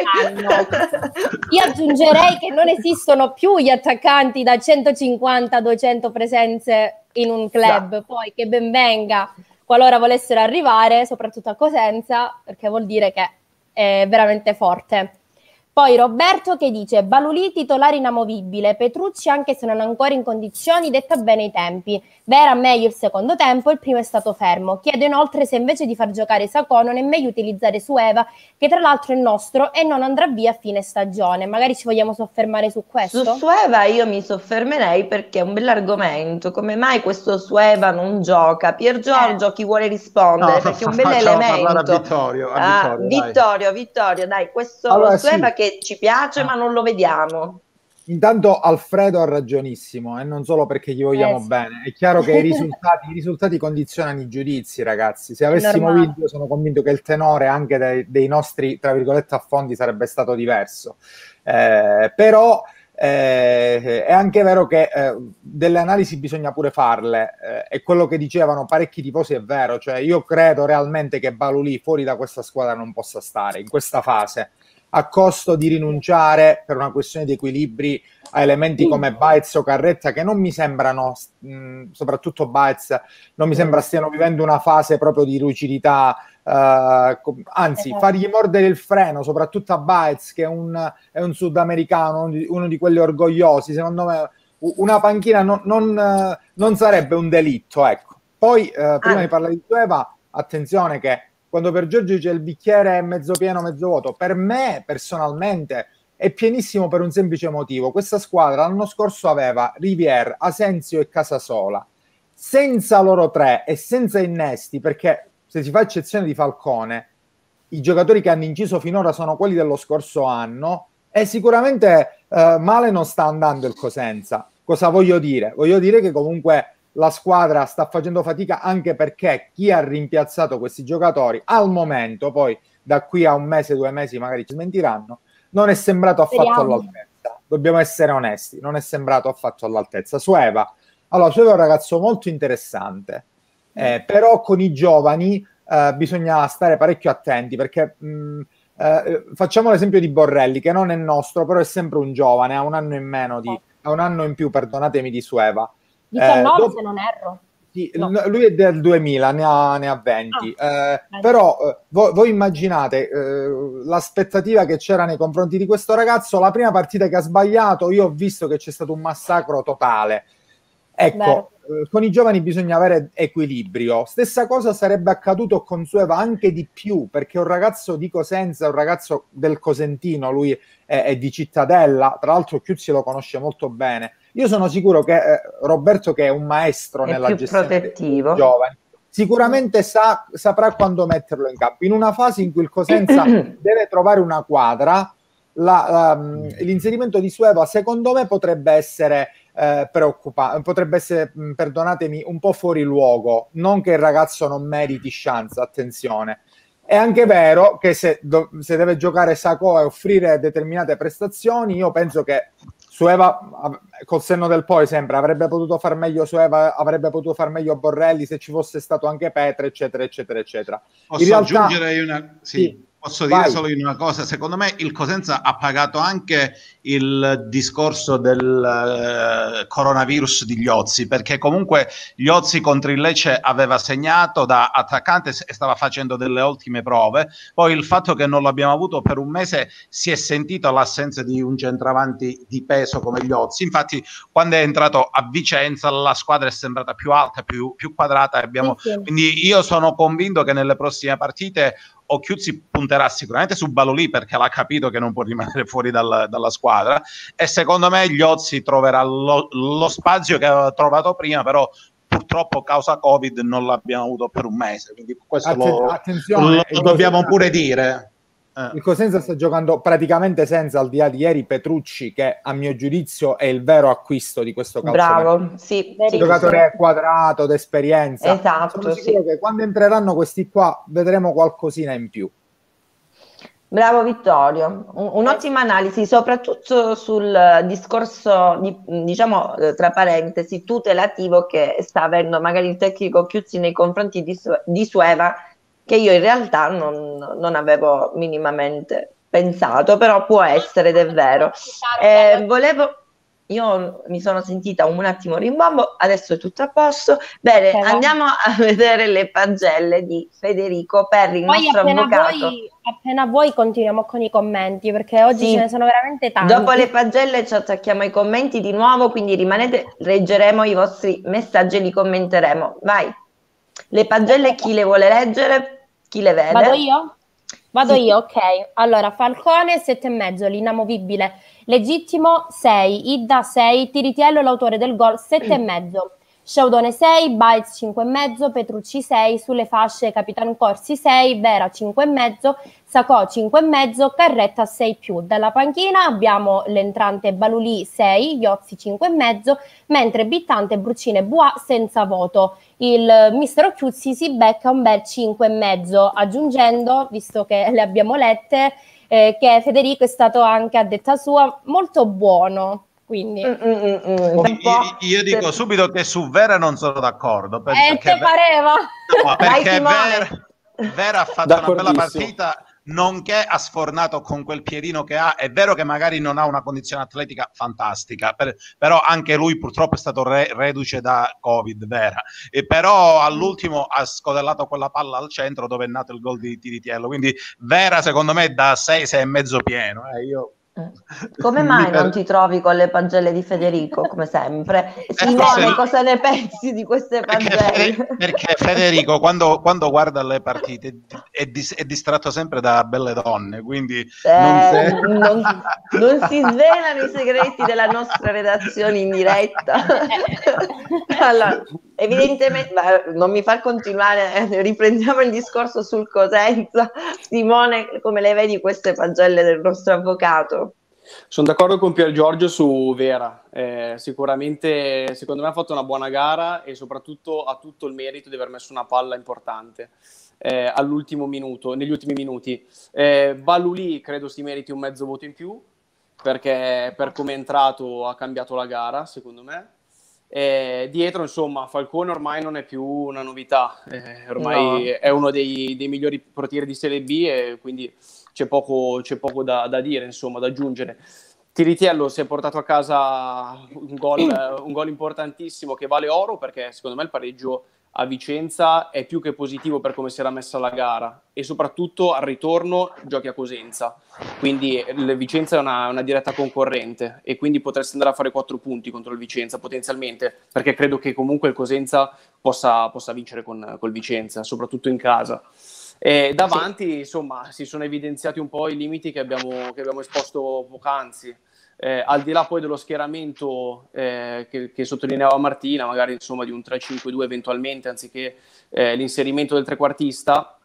Io aggiungerei che non esistono più gli attaccanti da centocinquanta duecento presenze in un club, no. Poi che ben venga qualora volessero arrivare, soprattutto a Cosenza, perché vuol dire che è veramente forte. Poi Roberto che dice: Balulì titolare inamovibile, Petrucci anche se non ancora in condizioni, detta bene i tempi. Vera meglio il secondo tempo, il primo è stato fermo. Chiedo inoltre se invece di far giocare Sacco non è meglio utilizzare Sueva, che tra l'altro è nostro e non andrà via a fine stagione. Magari ci vogliamo soffermare su questo? Su Sueva io mi soffermerei perché è un bell'argomento. Come mai questo Sueva non gioca? Pier Giorgio, eh. chi vuole rispondere? No, perché è un facciamo bell'elemento. parlare a Vittorio, a Ah, Vittorio, Vittorio, Vittorio, dai, questo allora, Sueva sì. che ci piace ma non lo vediamo. Intanto Alfredo ha ragionissimo e non solo perché gli vogliamo eh, sì. bene. È chiaro che i risultati, i risultati condizionano i giudizi, ragazzi. Se avessimo vinto, io sono convinto che il tenore anche dei, dei nostri, tra virgolette, affondi sarebbe stato diverso. Eh, però eh, è anche vero che eh, delle analisi bisogna pure farle eh, e quello che dicevano parecchi tifosi è vero. Cioè, io credo realmente che Balulì fuori da questa squadra non possa stare in questa fase, a costo di rinunciare per una questione di equilibri a elementi come Baez o Carretta, che non mi sembrano, mh, soprattutto Baez, non mi sembra stiano vivendo una fase proprio di lucidità, uh, anzi fargli mordere il freno, soprattutto a Baez che è un, è un sudamericano, uno di, uno di quelli orgogliosi, secondo me una panchina non, non, non sarebbe un delitto, ecco. Poi uh, prima ah. di parlare di Sueva, attenzione che quando per Giorgio c'è il bicchiere mezzo pieno, mezzo vuoto, per me personalmente è pienissimo per un semplice motivo. Questa squadra l'anno scorso aveva Rivière, Asensio e Casasola. Senza loro tre e senza innesti, perché se si fa eccezione di Falcone, i giocatori che hanno inciso finora sono quelli dello scorso anno e sicuramente eh, male non sta andando il Cosenza. Cosa voglio dire? Voglio dire che comunque la squadra sta facendo fatica anche perché chi ha rimpiazzato questi giocatori al momento, poi da qui a un mese, due mesi magari ci smentiranno, non è sembrato affatto Speriamo. all'altezza. Dobbiamo essere onesti, non è sembrato affatto all'altezza. Sueva, allora Sueva è un ragazzo molto interessante, eh, però con i giovani eh, bisogna stare parecchio attenti perché mh, eh, facciamo l'esempio di Borrelli, che non è nostro, però è sempre un giovane, ha un anno in meno di, ha un anno in più, perdonatemi, di Sueva. diciannove Eh, dopo, se non erro. Sì, no. Lui è del duemila, ne ha, ne ha venti. Ah, eh, però eh, voi, voi immaginate eh, l'aspettativa che c'era nei confronti di questo ragazzo. La prima partita che ha sbagliato, io ho visto che c'è stato un massacro totale. Ecco, eh, con i giovani bisogna avere equilibrio. Stessa cosa sarebbe accaduto con Sueva, anche di più, perché un ragazzo di Cosenza, un ragazzo del Cosentino, lui è, è di Cittadella, tra l'altro Chiuzzi lo conosce molto bene. Io sono sicuro che eh, Roberto, che è un maestro è nella gestione protettivo. dei giovani, sicuramente sa, saprà quando metterlo in campo. In una fase in cui il Cosenza deve trovare una quadra, la, um, l'inserimento di Sueva secondo me potrebbe essere eh, preoccupante, potrebbe essere, mh, perdonatemi, un po' fuori luogo. Non che il ragazzo non meriti chance, attenzione. È anche vero che se, do, se deve giocare Sakho e offrire determinate prestazioni, io penso che Sueva, col senno del poi sempre, avrebbe potuto far meglio Sueva, avrebbe potuto far meglio Borrelli se ci fosse stato anche Petre, eccetera, eccetera, eccetera. Posso in realtà, aggiungere una... Sì. Sì. Posso dire Vai. solo una cosa, secondo me il Cosenza ha pagato anche il discorso del eh, coronavirus di Ghiozzi, perché comunque Ghiozzi contro il Lecce aveva segnato da attaccante e stava facendo delle ottime prove, poi il fatto che non l'abbiamo avuto per un mese si è sentito l'assenza di un centravanti di peso come Ghiozzi, infatti quando è entrato a Vicenza la squadra è sembrata più alta, più, più quadrata, e abbiamo... sì, sì. Quindi io sono convinto che nelle prossime partite Occhiuzzi punterà sicuramente su Balolì perché l'ha capito che non può rimanere fuori dal, dalla squadra, e secondo me Ghiozzi troverà lo, lo spazio che aveva trovato prima, però purtroppo causa Covid non l'abbiamo avuto per un mese, quindi questo Atten- lo, attenzione, lo dobbiamo pure dire. Eh. Il Cosenza sta giocando praticamente senza, al di là di ieri, Petrucci, che a mio giudizio è il vero acquisto di questo calcio. Bravo, sì, sì, giocatore quadrato d'esperienza. Esatto, Sono sì. che quando entreranno questi qua vedremo qualcosina in più. Bravo Vittorio, un'ottima analisi, soprattutto sul discorso di, diciamo, tra parentesi, tutelativo che sta avendo magari il tecnico Chiuzzi nei confronti di, Su- di Sueva, che io in realtà non, non avevo minimamente pensato, però può essere ed è vero. Eh, volevo, io mi sono sentita un attimo rimbombo, adesso è tutto a posto. Bene, okay, andiamo a vedere le pagelle di Federico per il Poi nostro appena avvocato. Voi, appena voi continuiamo con i commenti, perché oggi sì, ce ne sono veramente tanti. Dopo le pagelle ci attacchiamo ai commenti di nuovo, quindi rimanete, leggeremo i vostri messaggi e li commenteremo. Vai, le pagelle chi le vuole leggere? Chi le vede? Vado io? Vado sì. io, ok. Allora, Falcone sette e mezzo, l'inamovibile. Legittimo sei, Idda sei, Tiritiello l'autore del gol sette e mezzo. Sciaudone sei, Baez cinque e mezzo, Petrucci sei, sulle fasce Capitan Corsi sei, Vera cinque e mezzo, Sakho cinque e mezzo, Carretta sei più. Dalla panchina abbiamo l'entrante Balulì sei, Ghiozzi cinque e mezzo, mentre Bittante, Bruccine e Bois senza voto. Il mister Occhiuzzi si becca un bel cinque e mezzo, aggiungendo, visto che le abbiamo lette, eh, che Federico è stato anche, a detta sua, molto buono. Quindi mm, mm, mm, io, io dico subito che su Vera non sono d'accordo perché, eh, te pareva? No, perché Vera, Vera ha fatto una bella partita, nonché ha sfornato con quel piedino che ha. È vero che magari non ha una condizione atletica fantastica, per, però anche lui purtroppo è stato re, reduce da Covid, Vera, e però all'ultimo ha scodellato quella palla al centro dove è nato il gol di Tiritiello, quindi Vera secondo me da sei, sei e mezzo pieno. Eh, io Come mai non ti trovi con le pagelle di Federico, come sempre? Simone, cosa ne pensi di queste pagelle? Perché, perché Federico, quando, quando guarda le partite, è, dis, è distratto sempre da belle donne, quindi eh, non, non, non si svelano i segreti della nostra redazione in diretta. Allora, evidentemente, non mi far continuare, riprendiamo il discorso sul Cosenza. Simone, come le vedi queste pagelle del nostro avvocato? Sono d'accordo con Pier Giorgio su Vera, eh, sicuramente secondo me ha fatto una buona gara e soprattutto ha tutto il merito di aver messo una palla importante eh, all'ultimo minuto, negli ultimi minuti. Eh, Balulì credo si meriti un mezzo voto in più perché per come è entrato ha cambiato la gara, secondo me. E dietro, insomma, Falcone ormai non è più una novità, eh, ormai no. È uno dei, dei migliori portieri di Serie B e quindi c'è poco, c'è poco da, da dire, insomma, da aggiungere. Tiritiello si è portato a casa un gol, un gol importantissimo che vale oro perché secondo me il pareggio a Vicenza è più che positivo per come si era messa la gara e soprattutto al ritorno giochi a Cosenza, quindi il Vicenza è una, una diretta concorrente e quindi potresti andare a fare quattro punti contro il Vicenza potenzialmente, perché credo che comunque il Cosenza possa, possa vincere con col Vicenza, soprattutto in casa. E davanti sì. Insomma si sono evidenziati un po' i limiti che abbiamo, che abbiamo esposto poc'anzi. Eh, al di là poi dello schieramento eh, che, che sottolineava Martina, magari insomma di un tre cinque due eventualmente anziché eh, l'inserimento del trequartista,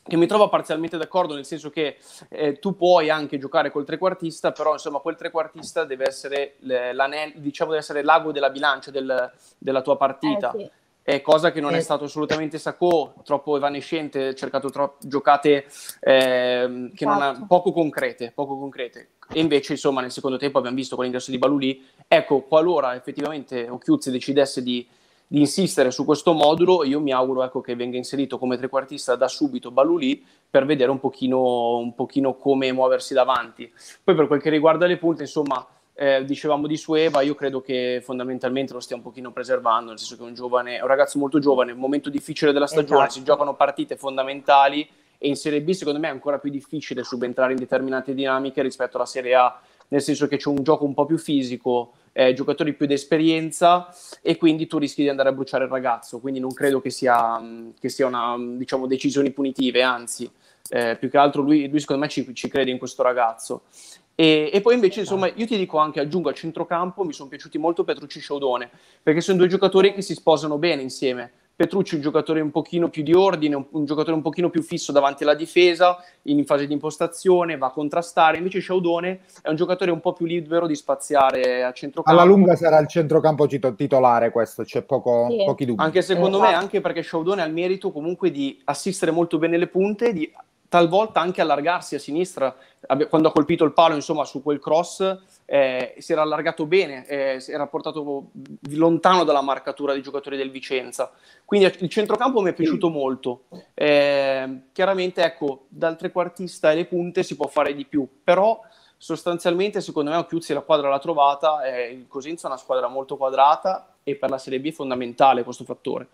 che mi trovo parzialmente d'accordo, nel senso che eh, tu puoi anche giocare col trequartista, però insomma quel trequartista deve essere l'anello, diciamo deve essere l'ago della bilancia del, della tua partita. Eh, sì. È cosa che non Sì. è stato assolutamente Sacco, troppo evanescente, ha cercato troppo giocate eh, che non ha, Esatto. poco concrete, poco concrete. E invece, insomma, nel secondo tempo abbiamo visto con l'ingresso di Balulì, ecco, qualora effettivamente Occhiuzzi decidesse di, di insistere su questo modulo, io mi auguro, ecco, che venga inserito come trequartista da subito Balulì per vedere un pochino, un pochino come muoversi davanti. Poi per quel che riguarda le punte, insomma, Eh, dicevamo di Sueva, io credo che fondamentalmente lo stia un pochino preservando, nel senso che è un giovane, è un ragazzo molto giovane, un momento difficile della stagione, Esatto. si giocano partite fondamentali e in Serie B secondo me è ancora più difficile subentrare in determinate dinamiche rispetto alla Serie A, nel senso che c'è un gioco un po' più fisico, eh, giocatori più d'esperienza e quindi tu rischi di andare a bruciare il ragazzo, quindi non credo che sia, che sia una, diciamo, decisioni punitive, anzi eh, più che altro lui, lui secondo me ci, ci crede in questo ragazzo. E, e poi invece, insomma, io ti dico anche, aggiungo al centrocampo, mi sono piaciuti molto Petrucci e Sciaudone, perché sono due giocatori che si sposano bene insieme. Petrucci è un giocatore un pochino più di ordine, un, un giocatore un pochino più fisso davanti alla difesa, in fase di impostazione, va a contrastare, invece Sciaudone è un giocatore un po' più libero di spaziare a centrocampo. Alla lunga sarà il centrocampo cito- titolare questo, c'è poco, Sì. pochi dubbi. Anche secondo Esatto. me, anche perché Sciaudone ha il merito comunque di assistere molto bene le punte, di talvolta anche allargarsi a sinistra. Abbi- quando ha colpito il palo, insomma, su quel cross eh, si era allargato bene, eh, si era portato lontano dalla marcatura dei giocatori del Vicenza. Quindi il centrocampo mi è piaciuto molto. Eh, chiaramente, ecco, dal trequartista e le punte si può fare di più, però sostanzialmente secondo me Occhiuzzi la quadra l'ha trovata, eh, il Cosenza è una squadra molto quadrata e per la Serie B è fondamentale questo fattore.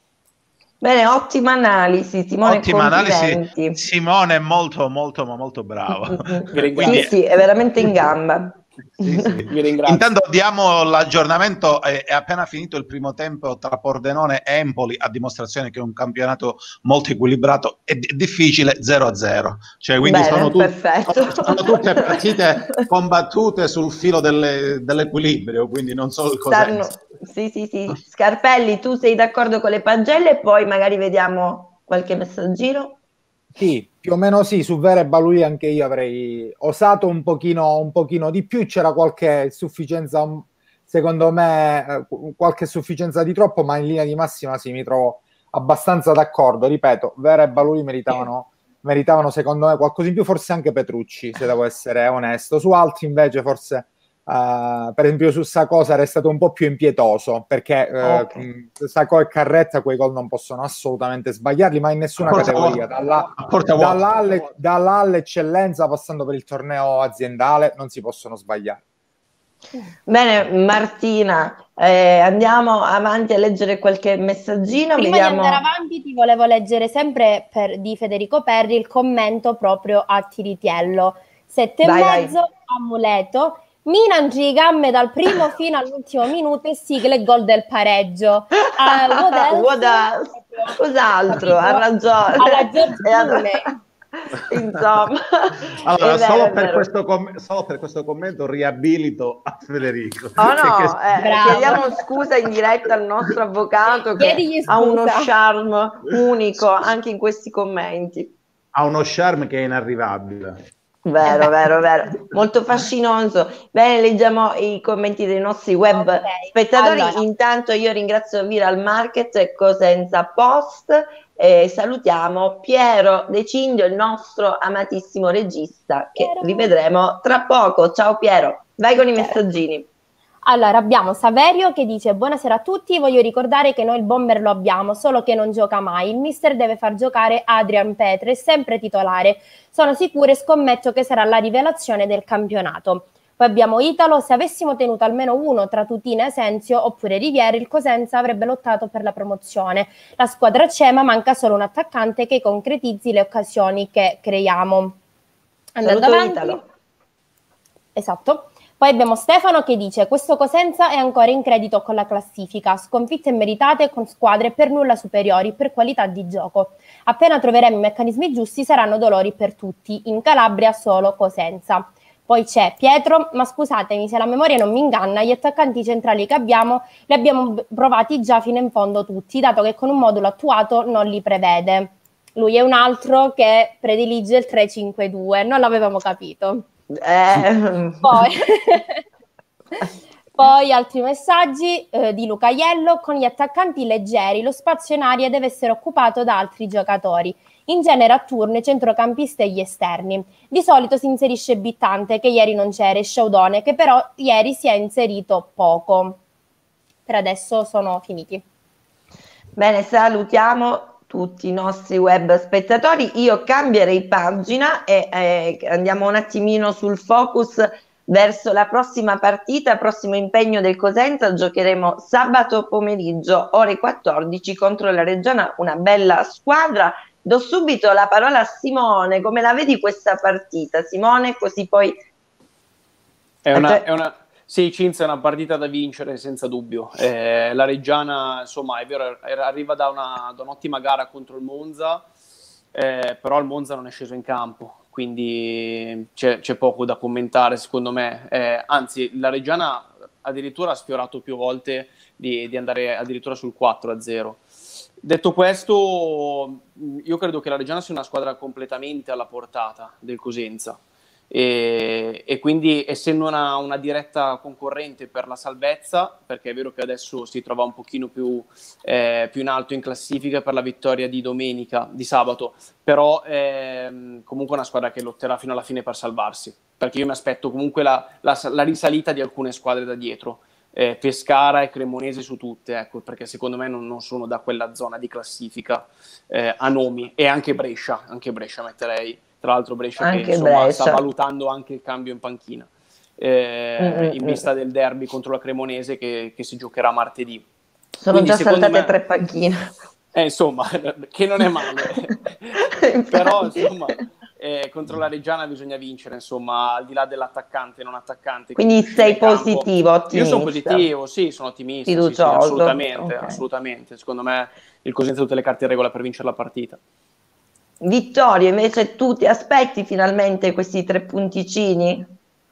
Bene, ottima analisi, Simone, Ottima analisi, complimenti. Simone è molto molto ma molto bravo. Vi ringrazio. Sì, sì, è veramente in gamba. Sì, sì. Vi ringrazio. Intanto diamo l'aggiornamento, è, è appena finito il primo tempo tra Pordenone e Empoli, a dimostrazione che è un campionato molto equilibrato e d- difficile, zero a zero. Cioè, quindi Bene, sono, tu- perfetto. sono tutte partite combattute sul filo delle- dell'equilibrio, quindi non solo il Stanno- Cosenza. Sì, sì, sì. Scarpelli, tu sei d'accordo con le pagelle? Poi magari vediamo qualche messaggino. Sì, più o meno sì, su Vera e Balui anche io avrei osato un pochino, un pochino di più, c'era qualche sufficienza, un- secondo me, eh, qualche sufficienza di troppo, ma in linea di massima sì, mi trovo abbastanza d'accordo, ripeto, Vera e Balui meritavano, meritavano secondo me qualcosa in più, forse anche Petrucci, se devo essere onesto, su altri invece forse... Uh, per esempio su Sacco sarei stato un po' più impietoso perché uh, Ok. mh, Sacco e Carrezza quei gol non possono assolutamente sbagliarli, ma in nessuna Porta categoria, vuota. dalla, A porta vuota. dalla, alle- dalla all'eccellenza passando per il torneo aziendale non si possono sbagliare. Bene, Martina, eh, andiamo avanti a leggere qualche messaggino. Prima Vediamo... di andare avanti ti volevo leggere sempre per, di Federico Perri il commento proprio a Tiritiello. Sette Vai, e vai. mezzo, amuleto. Milan gigame dal primo fino all'ultimo minuto e sigla e gol del pareggio. Ah, what else? What else? Cos'altro? Ha ragione. Alla George E ad- Clooney. Insomma, Allora, è vero, solo, è per vero. questo com- solo per questo commento riabilito a Federico. Oh no, Perché- eh, Bravo. chiediamo scusa in diretta al nostro avvocato che Chiedigli ha uno scusa. charme unico anche in questi commenti. ha uno charme che è inarrivabile. Vero, vero, vero, molto fascinoso. Bene, leggiamo i commenti dei nostri web Ok, spettatori. allora. Intanto io ringrazio Viral Market e Cosenza Post e salutiamo Piero De Cindio, il nostro amatissimo regista, che Piero. rivedremo tra poco. Ciao Piero, vai con i Ciao. messaggini. Allora, abbiamo Saverio che dice buonasera a tutti, voglio ricordare che noi il bomber lo abbiamo, solo che non gioca mai. Il mister deve far giocare Adrian Petre, sempre titolare. Sono sicura e scommetto che sarà la rivelazione del campionato. Poi abbiamo Italo, se avessimo tenuto almeno uno tra Tutina e Asensio oppure Riviere, il Cosenza avrebbe lottato per la promozione. La squadra c'è, ma manca solo un attaccante che concretizzi le occasioni che creiamo. Andando Saluto avanti. Italo. Esatto. Poi abbiamo Stefano che dice questo Cosenza è ancora in credito con la classifica, sconfitte meritate con squadre per nulla superiori per qualità di gioco. Appena troveremo i meccanismi giusti saranno dolori per tutti, in Calabria solo Cosenza. Poi c'è Pietro, ma scusatemi se la memoria non mi inganna, gli attaccanti centrali che abbiamo li abbiamo provati già fino in fondo tutti, dato che con un modulo attuato non li prevede. lui è un altro che predilige il tre cinque due, non l'avevamo capito. Eh. Poi, poi altri messaggi eh, di Luca Iello: con gli attaccanti leggeri lo spazio in aria deve essere occupato da altri giocatori, in genere a turno i centrocampisti e gli esterni. Di solito si inserisce Bittante, che ieri non c'era, e Sciaudone, che però ieri si è inserito poco. Per adesso sono finiti. Bene, salutiamo tutti i nostri web spettatori. Io cambierei pagina e eh, andiamo un attimino sul focus verso la prossima partita, prossimo impegno del Cosenza. Giocheremo sabato pomeriggio ore quattordici contro la Reggiana, una bella squadra. Do subito la parola a Simone. Come la vedi questa partita, Simone? Così poi è una, è una... Sì, Cinzia, è una partita da vincere senza dubbio. Eh, la Reggiana, insomma, è vero, arriva da, una, da un'ottima gara contro il Monza, eh, però il Monza non è sceso in campo, quindi c'è, c'è poco da commentare secondo me. Eh, anzi, la Reggiana addirittura ha sfiorato più volte di, di andare addirittura sul quattro a zero. Detto questo, io credo che la Reggiana sia una squadra completamente alla portata del Cosenza. E, e quindi, essendo una, una diretta concorrente per la salvezza, perché è vero che adesso si trova un pochino più, eh, più in alto in classifica per la vittoria di domenica, di sabato, però è comunque una squadra che lotterà fino alla fine per salvarsi, perché io mi aspetto comunque la, la, la risalita di alcune squadre da dietro, eh, Pescara e Cremonese su tutte, ecco, perché secondo me non, non sono da quella zona di classifica eh, a nomi, e anche Brescia, anche Brescia metterei. Tra l'altro Brescia anche che insomma, Brescia. sta valutando anche il cambio in panchina eh, mm-hmm. in vista del derby contro la Cremonese che, che si giocherà martedì. Sono Quindi, già saltate me, tre panchine. Eh, insomma, che non è male. Però insomma, eh, contro la Reggiana bisogna vincere, insomma, al di là dell'attaccante e non attaccante. Quindi sei positivo, ottimista? Io sono positivo, sì, sono ottimista. Sì, sì, assolutamente, okay. assolutamente. Secondo me il Cosenza ha tutte le carte in regola per vincere la partita. Vittorio, invece tu ti aspetti finalmente questi tre punticini?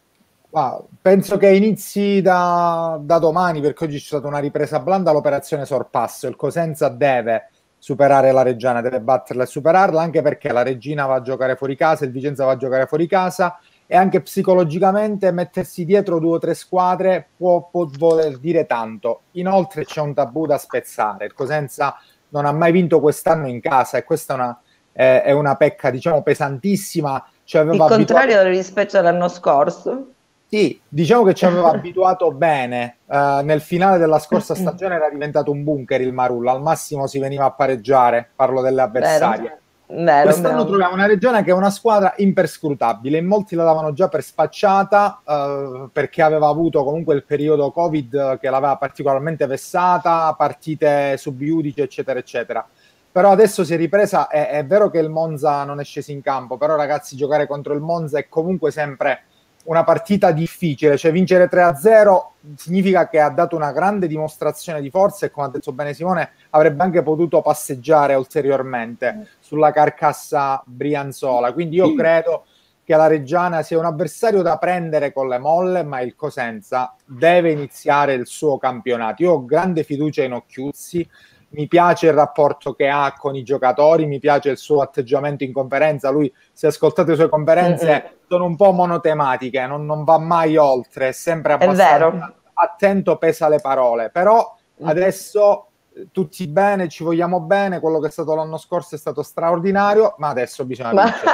Wow, penso che inizi da, da domani, perché oggi c'è stata una ripresa blanda, l'operazione sorpasso. Il Cosenza deve superare la Reggiana, deve batterla e superarla, anche perché la Regina va a giocare fuori casa, il Vicenza va a giocare fuori casa, e anche psicologicamente mettersi dietro due o tre squadre può, può voler dire tanto. Inoltre c'è un tabù da spezzare. Il Cosenza non ha mai vinto quest'anno in casa, e questa è una Eh, è una pecca, diciamo, pesantissima. Ci aveva il contrario abituato... rispetto all'anno scorso. Sì, diciamo che ci aveva abituato bene. Uh, nel finale della scorsa stagione era diventato un bunker il Marulla, al massimo si veniva a pareggiare, parlo delle avversarie. Vero, vero, Quest'anno vero. troviamo una Reggiana che è una squadra imperscrutabile, in molti la davano già per spacciata uh, perché aveva avuto comunque il periodo Covid che l'aveva particolarmente vessata, partite sub iudice, eccetera, eccetera. Però adesso si è ripresa, è, è vero che il Monza non è sceso in campo, però ragazzi, giocare contro il Monza è comunque sempre una partita difficile, cioè vincere tre a zero significa che ha dato una grande dimostrazione di forza, e come ha detto bene Simone avrebbe anche potuto passeggiare ulteriormente sulla carcassa brianzola, quindi io credo che la Reggiana sia un avversario da prendere con le molle, ma il Cosenza deve iniziare il suo campionato. Io ho grande fiducia in Occhiuzzi, mi piace il rapporto che ha con i giocatori, mi piace il suo atteggiamento in conferenza. Lui, se ascoltate le sue conferenze, mm-hmm. sono un po' monotematiche, non, non va mai oltre, è sempre abbastanza attento, pesa le parole. Però adesso tutti bene, ci vogliamo bene, quello che è stato l'anno scorso è stato straordinario, ma adesso bisogna ma... vincere.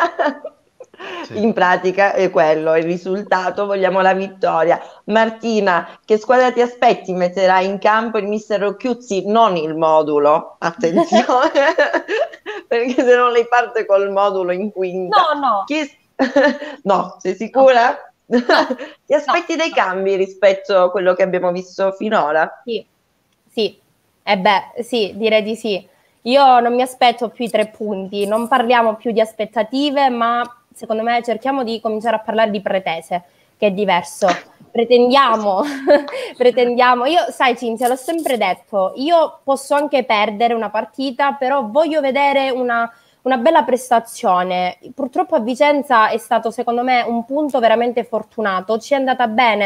Sì. In pratica è quello, il risultato, vogliamo la vittoria. Martina, che squadra ti aspetti? Metterà in campo il mister Occhiuzzi, non il modulo, attenzione, perché se no lei parte col modulo in quinta. No, no. Chi... no, sei sicura? No. Ti aspetti no. dei cambi rispetto a quello che abbiamo visto finora? Sì, sì, eh beh, sì, direi di sì. Io non mi aspetto più i tre punti, non parliamo più di aspettative, ma secondo me cerchiamo di cominciare a parlare di pretese, che è diverso. Pretendiamo, pretendiamo. Io, sai Cinzia, l'ho sempre detto, io posso anche perdere una partita, però voglio vedere una, una bella prestazione. Purtroppo a Vicenza è stato, secondo me, un punto veramente fortunato. Ci è andata bene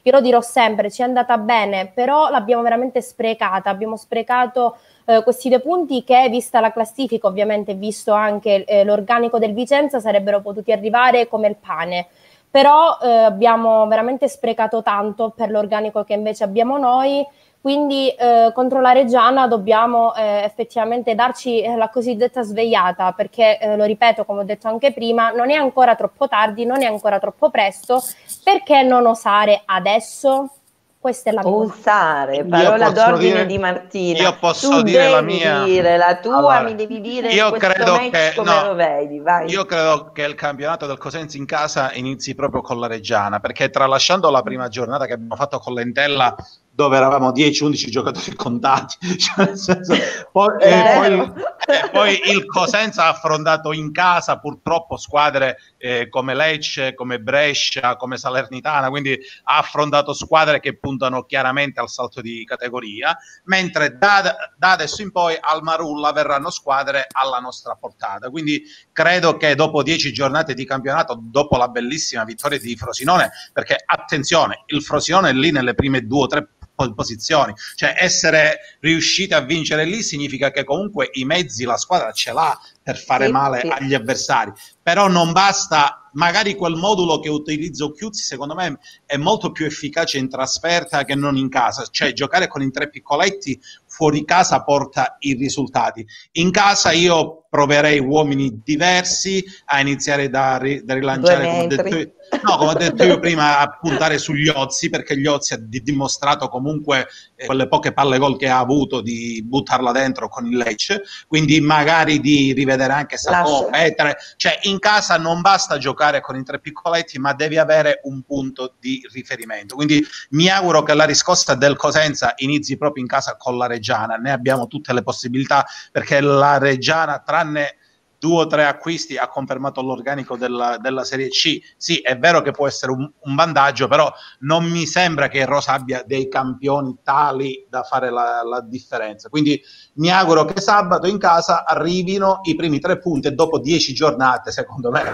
io lo dirò sempre, ci è andata bene, però l'abbiamo veramente sprecata, abbiamo sprecato eh, questi due punti che, vista la classifica, ovviamente visto anche eh, l'organico del Vicenza, sarebbero potuti arrivare come il pane. Però eh, abbiamo veramente sprecato tanto per l'organico che invece abbiamo noi, quindi eh, contro la Reggiana dobbiamo eh, effettivamente darci eh, la cosiddetta svegliata, perché, eh, lo ripeto, come ho detto anche prima, non è ancora troppo tardi, non è ancora troppo presto, perché non osare adesso? Questa è la mia. Osare, parola d'ordine dire, di Martina. Io posso tu dire devi la mia. dire la tua, Allora, mi devi dire io questo credo match che, come no, lo vedi, vai. Io credo che il campionato del Cosenza in casa inizi proprio con la Reggiana, perché tralasciando la prima giornata che abbiamo fatto con l'Entella, dove eravamo dieci undici giocatori contati, cioè nel senso, poi, eh, poi, eh, poi il Cosenza ha affrontato in casa purtroppo squadre eh, come Lecce, come Brescia, come Salernitana, quindi ha affrontato squadre che puntano chiaramente al salto di categoria, mentre da, da adesso in poi al Marulla verranno squadre alla nostra portata, quindi credo che dopo dieci giornate di campionato, dopo la bellissima vittoria di Frosinone, perché attenzione, il Frosinone è lì nelle prime due o tre posizioni, cioè essere riusciti a vincere lì significa che comunque i mezzi la squadra ce l'ha per fare sì, male sì. agli avversari, però non basta, magari quel modulo che utilizza Occhiuzzi secondo me è molto più efficace in trasferta che non in casa, cioè giocare con i tre piccoletti fuori casa porta i risultati, in casa io proverei uomini diversi a iniziare da, ri, da rilanciare, come ho detto io, no, come ho detto io prima, a puntare sugli Ozzi, perché gli Ozzi ha di, dimostrato comunque eh, quelle poche palle gol che ha avuto di buttarla dentro con il Lecce, quindi magari di rivedere anche Sacco, Petre, cioè in casa non basta giocare con i tre piccoletti, ma devi avere un punto di riferimento, quindi mi auguro che la riscossa del Cosenza inizi proprio in casa con la Reggiana, ne abbiamo tutte le possibilità, perché la Reggiana, tranne due o tre acquisti, ha confermato l'organico della, della Serie C. Sì, è vero che può essere un, un vantaggio, però non mi sembra che il Rosa abbia dei campioni tali da fare la, la differenza. Quindi mi auguro che sabato in casa arrivino i primi tre punti e dopo dieci giornate, secondo me,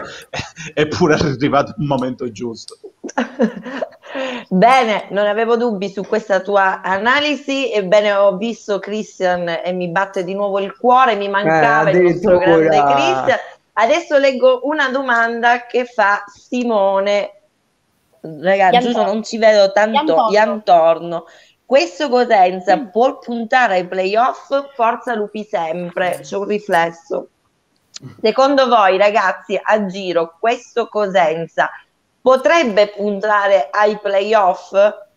è pure arrivato il momento giusto. Bene, non avevo dubbi su questa tua analisi, ebbene ho visto Christian e mi batte di nuovo il cuore, mi mancava eh, il nostro grande Christian. Adesso leggo una domanda che fa Simone, ragazzi, giusto, non ci vedo tanto, Iantorno. Questo Cosenza mm. può puntare ai playoff? Forza Lupi sempre, c'è un riflesso. Secondo voi, ragazzi, a giro, questo Cosenza potrebbe puntare ai playoff?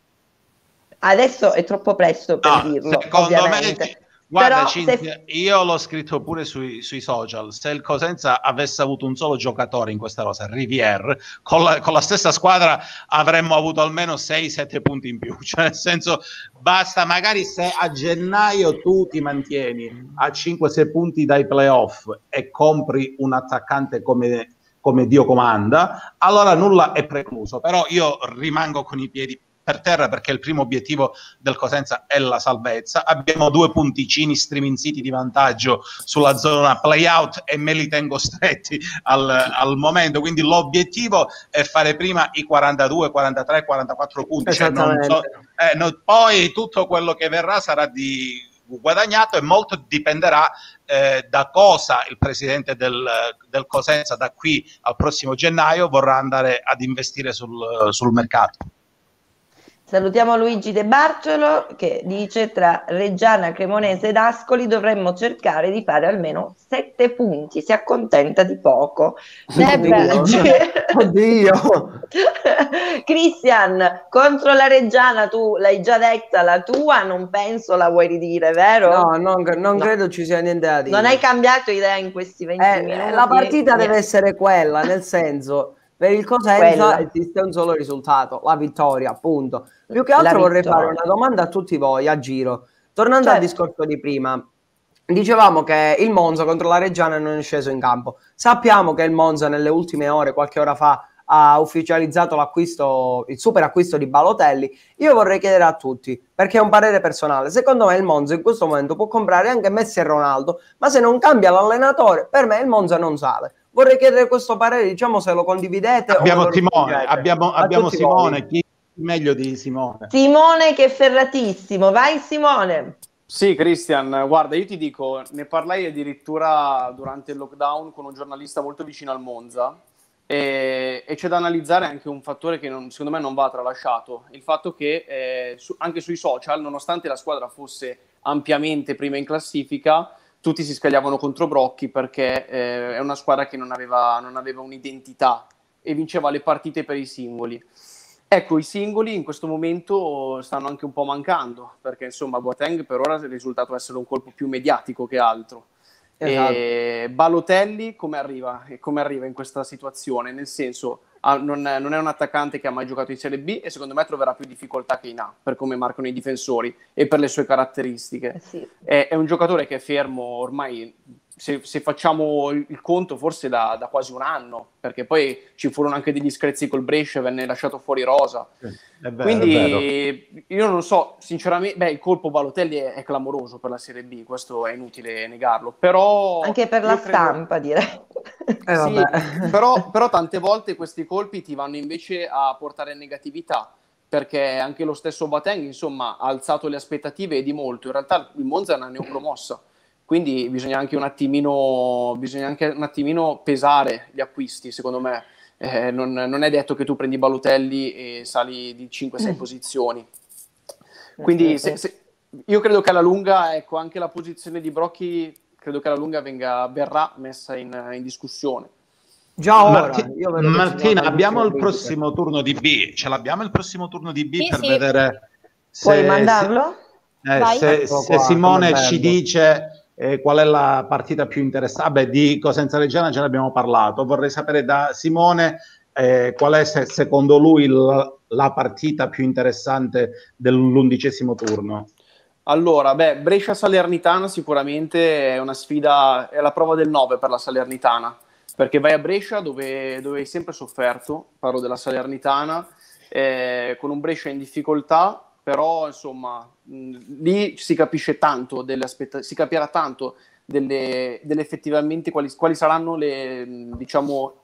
Adesso è troppo presto per no, dirlo, ovviamente. Me, guarda, Però Cinzia, se... io l'ho scritto pure sui, sui social, se il Cosenza avesse avuto un solo giocatore in questa rosa, Rivière, con la, con la stessa squadra avremmo avuto almeno sei sette punti in più, cioè nel senso basta magari se a gennaio tu ti mantieni a cinque sei punti dai playoff e compri un attaccante come... come Dio comanda, allora nulla è precluso, però io rimango con i piedi per terra perché il primo obiettivo del Cosenza è la salvezza, abbiamo due punticini striminziti di vantaggio sulla zona play-out e me li tengo stretti al, al momento, quindi l'obiettivo è fare prima i quarantadue, quarantatré, quarantaquattro punti, cioè non so, eh, no, poi tutto quello che verrà sarà di guadagnato e molto dipenderà eh, da cosa il presidente del, del Cosenza da qui al prossimo gennaio vorrà andare ad investire sul, sul mercato. Salutiamo Luigi De Bartolo che dice tra Reggiana, Cremonese ed Ascoli dovremmo cercare di fare almeno sette punti, si accontenta di poco. Oddio, oddio. Christian, contro la Reggiana tu l'hai già detta la tua, non penso la vuoi ridire, vero? No, non, non no. credo ci sia niente da dire. Non hai cambiato idea in questi venti eh, minuti? La partita deve essere quella, nel senso... Per il Cosenza esiste un solo risultato, la vittoria, appunto. Più che altro vorrei fare una domanda a tutti voi, a giro. Tornando certo. al discorso di prima, dicevamo che il Monza contro la Reggiana non è sceso in campo. Sappiamo che il Monza nelle ultime ore, qualche ora fa, ha ufficializzato l'acquisto, il super acquisto di Balotelli. Io vorrei chiedere a tutti, perché è un parere personale, secondo me il Monza in questo momento può comprare anche Messi e Ronaldo, ma se non cambia l'allenatore, per me il Monza non sale. Vorrei chiedere questo parere, diciamo se lo condividete. Abbiamo o Simone, abbiamo, abbiamo Simone chi, meglio di Simone. Simone che è ferratissimo, vai Simone. Sì, Christian, guarda, io ti dico, ne parlai addirittura durante il lockdown con un giornalista molto vicino al Monza e, e c'è da analizzare anche un fattore che non, secondo me non va tralasciato, il fatto che eh, su, anche sui social, nonostante la squadra fosse ampiamente prima in classifica, tutti si scagliavano contro Brocchi perché eh, è una squadra che non aveva, non aveva un'identità e vinceva le partite per i singoli. Ecco, i singoli in questo momento stanno anche un po' mancando, perché insomma Boateng per ora è risultato essere un colpo più mediatico che altro. Esatto. E Balotelli come arriva? E come arriva in questa situazione? Nel senso, ah, non, non è un attaccante che ha mai giocato in Serie B e secondo me troverà più difficoltà che in A, per come marcano i difensori e per le sue caratteristiche. Eh sì. È, è un giocatore che è fermo ormai... Se, se facciamo il conto forse da, da quasi un anno, perché poi ci furono anche degli screzi col Brescia, venne lasciato fuori rosa. È vero, quindi è vero. Io non so sinceramente, beh, il colpo Balotelli è, è clamoroso per la Serie B, questo è inutile negarlo, però anche per la credo... stampa direi eh, sì, però, però tante volte questi colpi ti vanno invece a portare negatività, perché anche lo stesso Boateng insomma ha alzato le aspettative e di molto, in realtà il Monza è una neopromossa. Quindi bisogna anche un attimino, bisogna anche un attimino pesare gli acquisti, secondo me. Eh, non, non è detto che tu prendi Balotelli e sali di cinque sei posizioni. Quindi se, se, io credo che alla lunga, ecco, anche la posizione di Brocchi, credo che alla lunga venga, verrà messa in, in discussione. Già ora. Marti- io vedo Martina, abbiamo il politica. prossimo turno di B. Ce l'abbiamo il prossimo turno di B Sì, per sì. vedere se... puoi mandarlo? Eh, Vai. se, Ecco se qua, Simone come ci bello. dice eh, qual è la partita più interessante. Vabbè, di Cosenza Reggiana ce ne abbiamo parlato. Vorrei sapere da Simone eh, qual è se, secondo lui il, la partita più interessante dell'undicesimo turno. Allora, beh, Brescia-Salernitana sicuramente è una sfida, è la prova del nove per la Salernitana, perché vai a Brescia dove, dove hai sempre sofferto, parlo della Salernitana, eh, con un Brescia in difficoltà, però insomma mh, lì si capisce tanto delle aspetta- si capirà tanto delle, delle effettivamente quali, quali saranno le mh, diciamo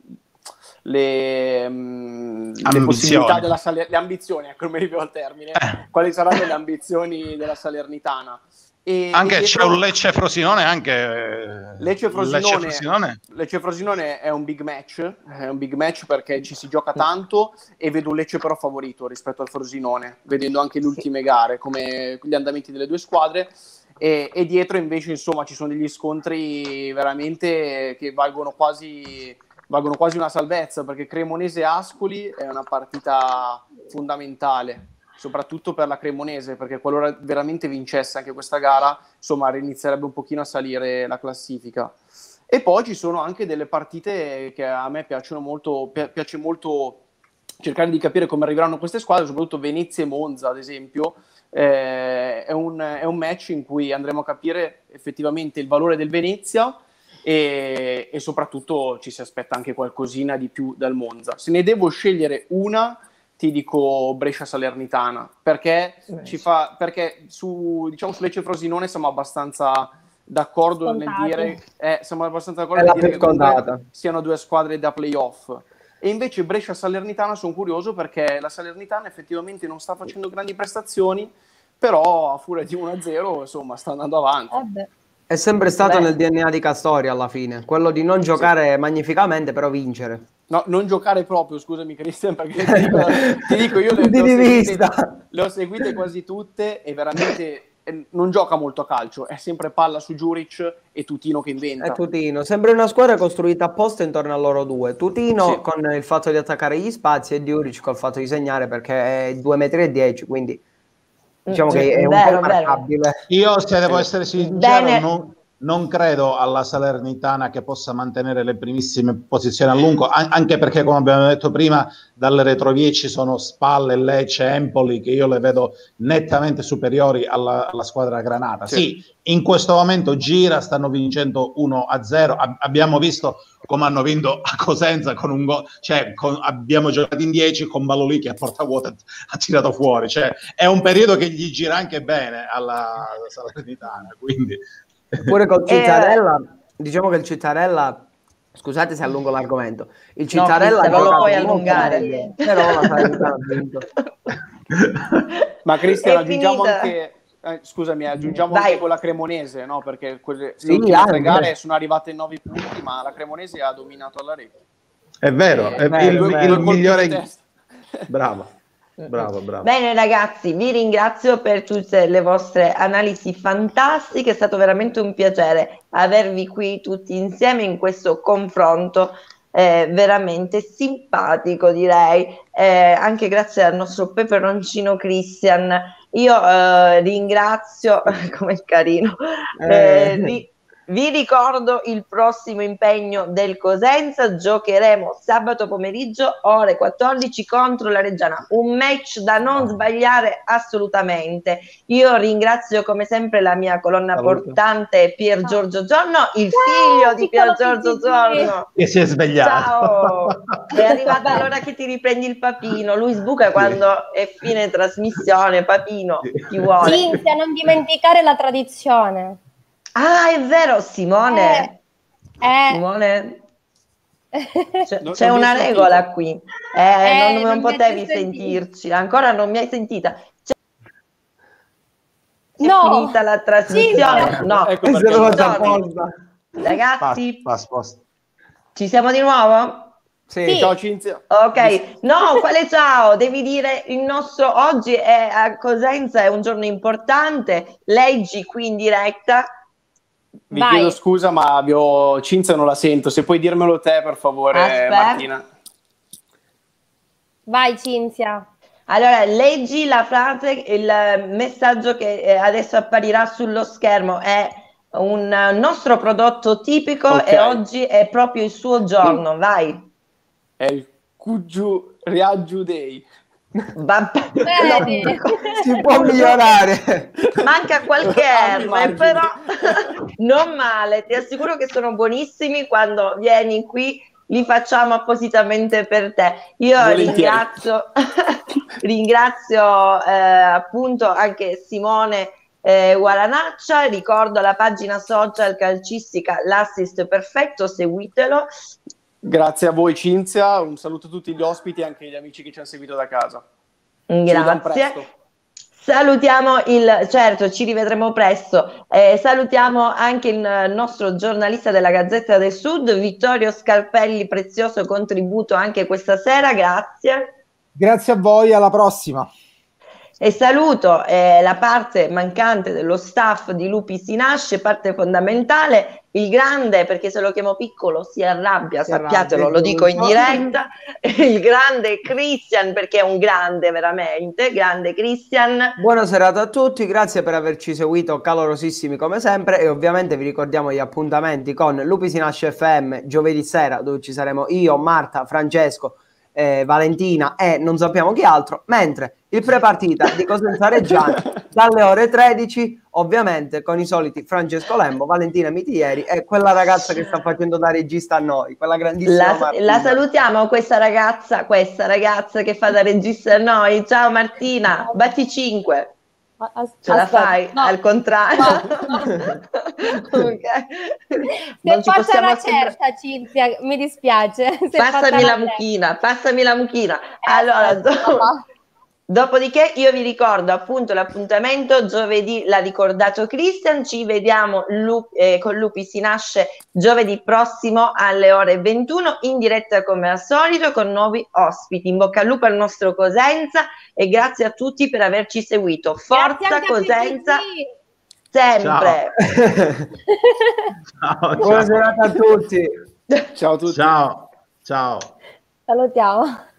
le, mh, le possibilità della Saler- le ambizioni, ecco, non mi arrivo al termine, Eh. quali saranno le ambizioni della Salernitana. E, Anche e dietro... c'è un Lecce-Frosinone anche Lecce-Frosinone, Lecce-Frosinone. Lecce-Frosinone è un big match, è un big match perché ci si gioca tanto e vedo un Lecce però favorito rispetto al Frosinone, vedendo anche le ultime gare, come gli andamenti delle due squadre, e, e dietro invece insomma ci sono degli scontri veramente che valgono quasi, valgono quasi una salvezza, perché Cremonese-Ascoli è una partita fondamentale, soprattutto per la Cremonese, perché qualora veramente vincesse anche questa gara, insomma, inizierebbe un pochino a salire la classifica. E poi ci sono anche delle partite che a me piacciono molto, pi- piace molto cercare di capire come arriveranno queste squadre, soprattutto Venezia e Monza, ad esempio. Eh, è, un, è un match in cui andremo a capire effettivamente il valore del Venezia e, e soprattutto ci si aspetta anche qualcosina di più dal Monza. Se ne devo scegliere una, ti dico Brescia-Salernitana, perché ci fa, perché su, diciamo, su Lecce-Frosinone siamo abbastanza d'accordo Scontati. nel dire, eh, siamo abbastanza d'accordo È la nel dire più che comunque scontata. siano due squadre da playoff. E invece Brescia-Salernitana sono curioso perché la Salernitana effettivamente non sta facendo grandi prestazioni, però a furia di uno a zero insomma sta andando avanti. Eh beh. È sempre stato Beh. nel D N A di Castori alla fine, quello di non giocare magnificamente, però vincere. No, non giocare proprio, scusami Cristian, perché ti dico, ti dico io le, Punti le, ho di seguite, vista. le ho seguite quasi tutte e veramente eh, non gioca molto a calcio, è sempre palla su Juric e Tutino che inventa. È Tutino, sembra una squadra costruita apposta intorno a loro due. Tutino Sì. con il fatto di attaccare gli spazi e Juric col fatto di segnare, perché è due metri e dieci, quindi diciamo che è un Vero, po' vero. marcabile. Io, se devo essere sincero, Bene. non, non credo alla Salernitana che possa mantenere le primissime posizioni a lungo, an- anche perché, come abbiamo detto prima, dalle retrovie ci sono Spalle, Lecce, Empoli, che io le vedo nettamente superiori alla, alla squadra granata. Sì. Sì, in questo momento gira, stanno vincendo uno a zero. Ab- abbiamo visto come hanno vinto a Cosenza con un gol, cioè con- abbiamo giocato in dieci con Balolì che a porta vuota ha tirato fuori, cioè è un periodo che gli gira anche bene alla Salernitana, quindi Pure col Eh, Cittadella, diciamo che il Cittadella Scusate se allungo l'argomento. Il Cittadella no, non lo puoi allungare. Però la Salernitana ha vinto. Ma Cristian, È aggiungiamo finita. anche eh, scusami, aggiungiamo Vai. anche quella cremonese, no? Perché quelle Sì, le ultime anche. tre gare sono arrivate in nove punti, ma la cremonese ha dominato alla rete. È vero, è Beh, il, due- il due colpi migliore. di testa. Bravo, bravo, bravo. Bene ragazzi, vi ringrazio per tutte le vostre analisi fantastiche, è stato veramente un piacere avervi qui tutti insieme in questo confronto eh, veramente simpatico, direi, eh, anche grazie al nostro peperoncino Christian. Io eh, ringrazio, come è carino, eh, Eh. ri- vi ricordo il prossimo impegno del Cosenza, giocheremo sabato pomeriggio ore quattordici contro la Reggiana, un match da non sbagliare assolutamente. Io ringrazio come sempre la mia colonna Saluto. portante Pier Giorgio Giorno, il figlio di Pier piccolo Giorgio P G G. Giorno. Che si è svegliato. Ciao, è arrivata l'ora che ti riprendi il papino. Lui sbuca quando è fine trasmissione. Papino, ti vuole. Cinzia, non dimenticare la tradizione. Ah, è vero, Simone. Eh, eh. Simone, c'è, Non- c'è non mi una hai sentito. regola qui. Eh, Eh, non, non non mi potevi avete sentito. sentirci. Ancora non mi hai sentita. C'è- È No. finita la trasmissione. Cinzia. No, Ecco È perché stato non- fatto Torni. apposta. Ragazzi, Pass, pass, pass. ci siamo di nuovo? Sì. Ciao Cinzia. Ok, no, quale ciao? Devi dire il nostro oggi è a Cosenza, è un giorno importante. Leggi qui in diretta. Vi Vai. chiedo scusa, ma vi ho- Cinzia non la sento. Se puoi dirmelo te, per favore, Aspetta. Martina. Vai Cinzia. Allora, leggi la frase, il messaggio che eh, adesso apparirà sullo schermo. È un eh, nostro prodotto tipico Ok. e oggi è proprio il suo giorno. Vai. È il Kuju Riaggiu Day. Va- Bene. Si può migliorare. Manca qualche Ah, errore, margine. però non male. Ti assicuro che sono buonissimi. Quando vieni qui li facciamo appositamente per te. Io Volentieri. ringrazio, ringrazio eh, appunto anche Simone eh, Guaranaccia. Ricordo la pagina social calcistica L'Assist Perfetto, seguitelo. Grazie a voi Cinzia, un saluto a tutti gli ospiti e anche agli amici che ci hanno seguito da casa. Ci vediamo Grazie. presto. Salutiamo il, certo, ci rivedremo presto. Eh, salutiamo anche il nostro giornalista della Gazzetta del Sud, Vittorio Scalpelli, prezioso contributo anche questa sera, grazie. Grazie a voi, alla prossima. E saluto eh, la parte mancante dello staff di Lupi si nasce, parte fondamentale, il grande, perché se lo chiamo piccolo si arrabbia, Si sappiatelo, arrabbia, lo dico in giusto. diretta, il grande Christian, perché è un grande veramente, grande Christian. Buona serata a tutti, grazie per averci seguito calorosissimi come sempre e ovviamente vi ricordiamo gli appuntamenti con Lupi si nasce F M giovedì sera dove ci saremo io, Marta, Francesco, eh, Valentina e non sappiamo chi altro, mentre il pre-partita di Cosenza Reggiana dalle ore tredici ovviamente con i soliti Francesco Lembo, Valentina Mitieri e quella ragazza che sta facendo da regista a noi, quella grandissima La, Martina. la salutiamo questa ragazza, questa ragazza che fa da regista a noi. Ciao Martina, batti cinque. As- Ce la aspetta, fai no. al contrario? Ok. Si Non è ci fatta possiamo una sembrare- certa, Cinzia, mi dispiace. Si è fatta Passami la una mucchina, passami la mucchina. certa. Allora, Eh, do- papà. dopodiché io vi ricordo appunto l'appuntamento giovedì, l'ha ricordato Christian, ci vediamo Lu- eh, con Lupi si nasce giovedì prossimo alle ore ventuno in diretta come al solito con nuovi ospiti. In bocca al lupo al nostro Cosenza e grazie a tutti per averci seguito. Grazie Forza anche a Cosenza P G G. sempre. Ciao, Buona ciao. serata a tutti. Ciao a tutti. Ciao, ciao. Salutiamo.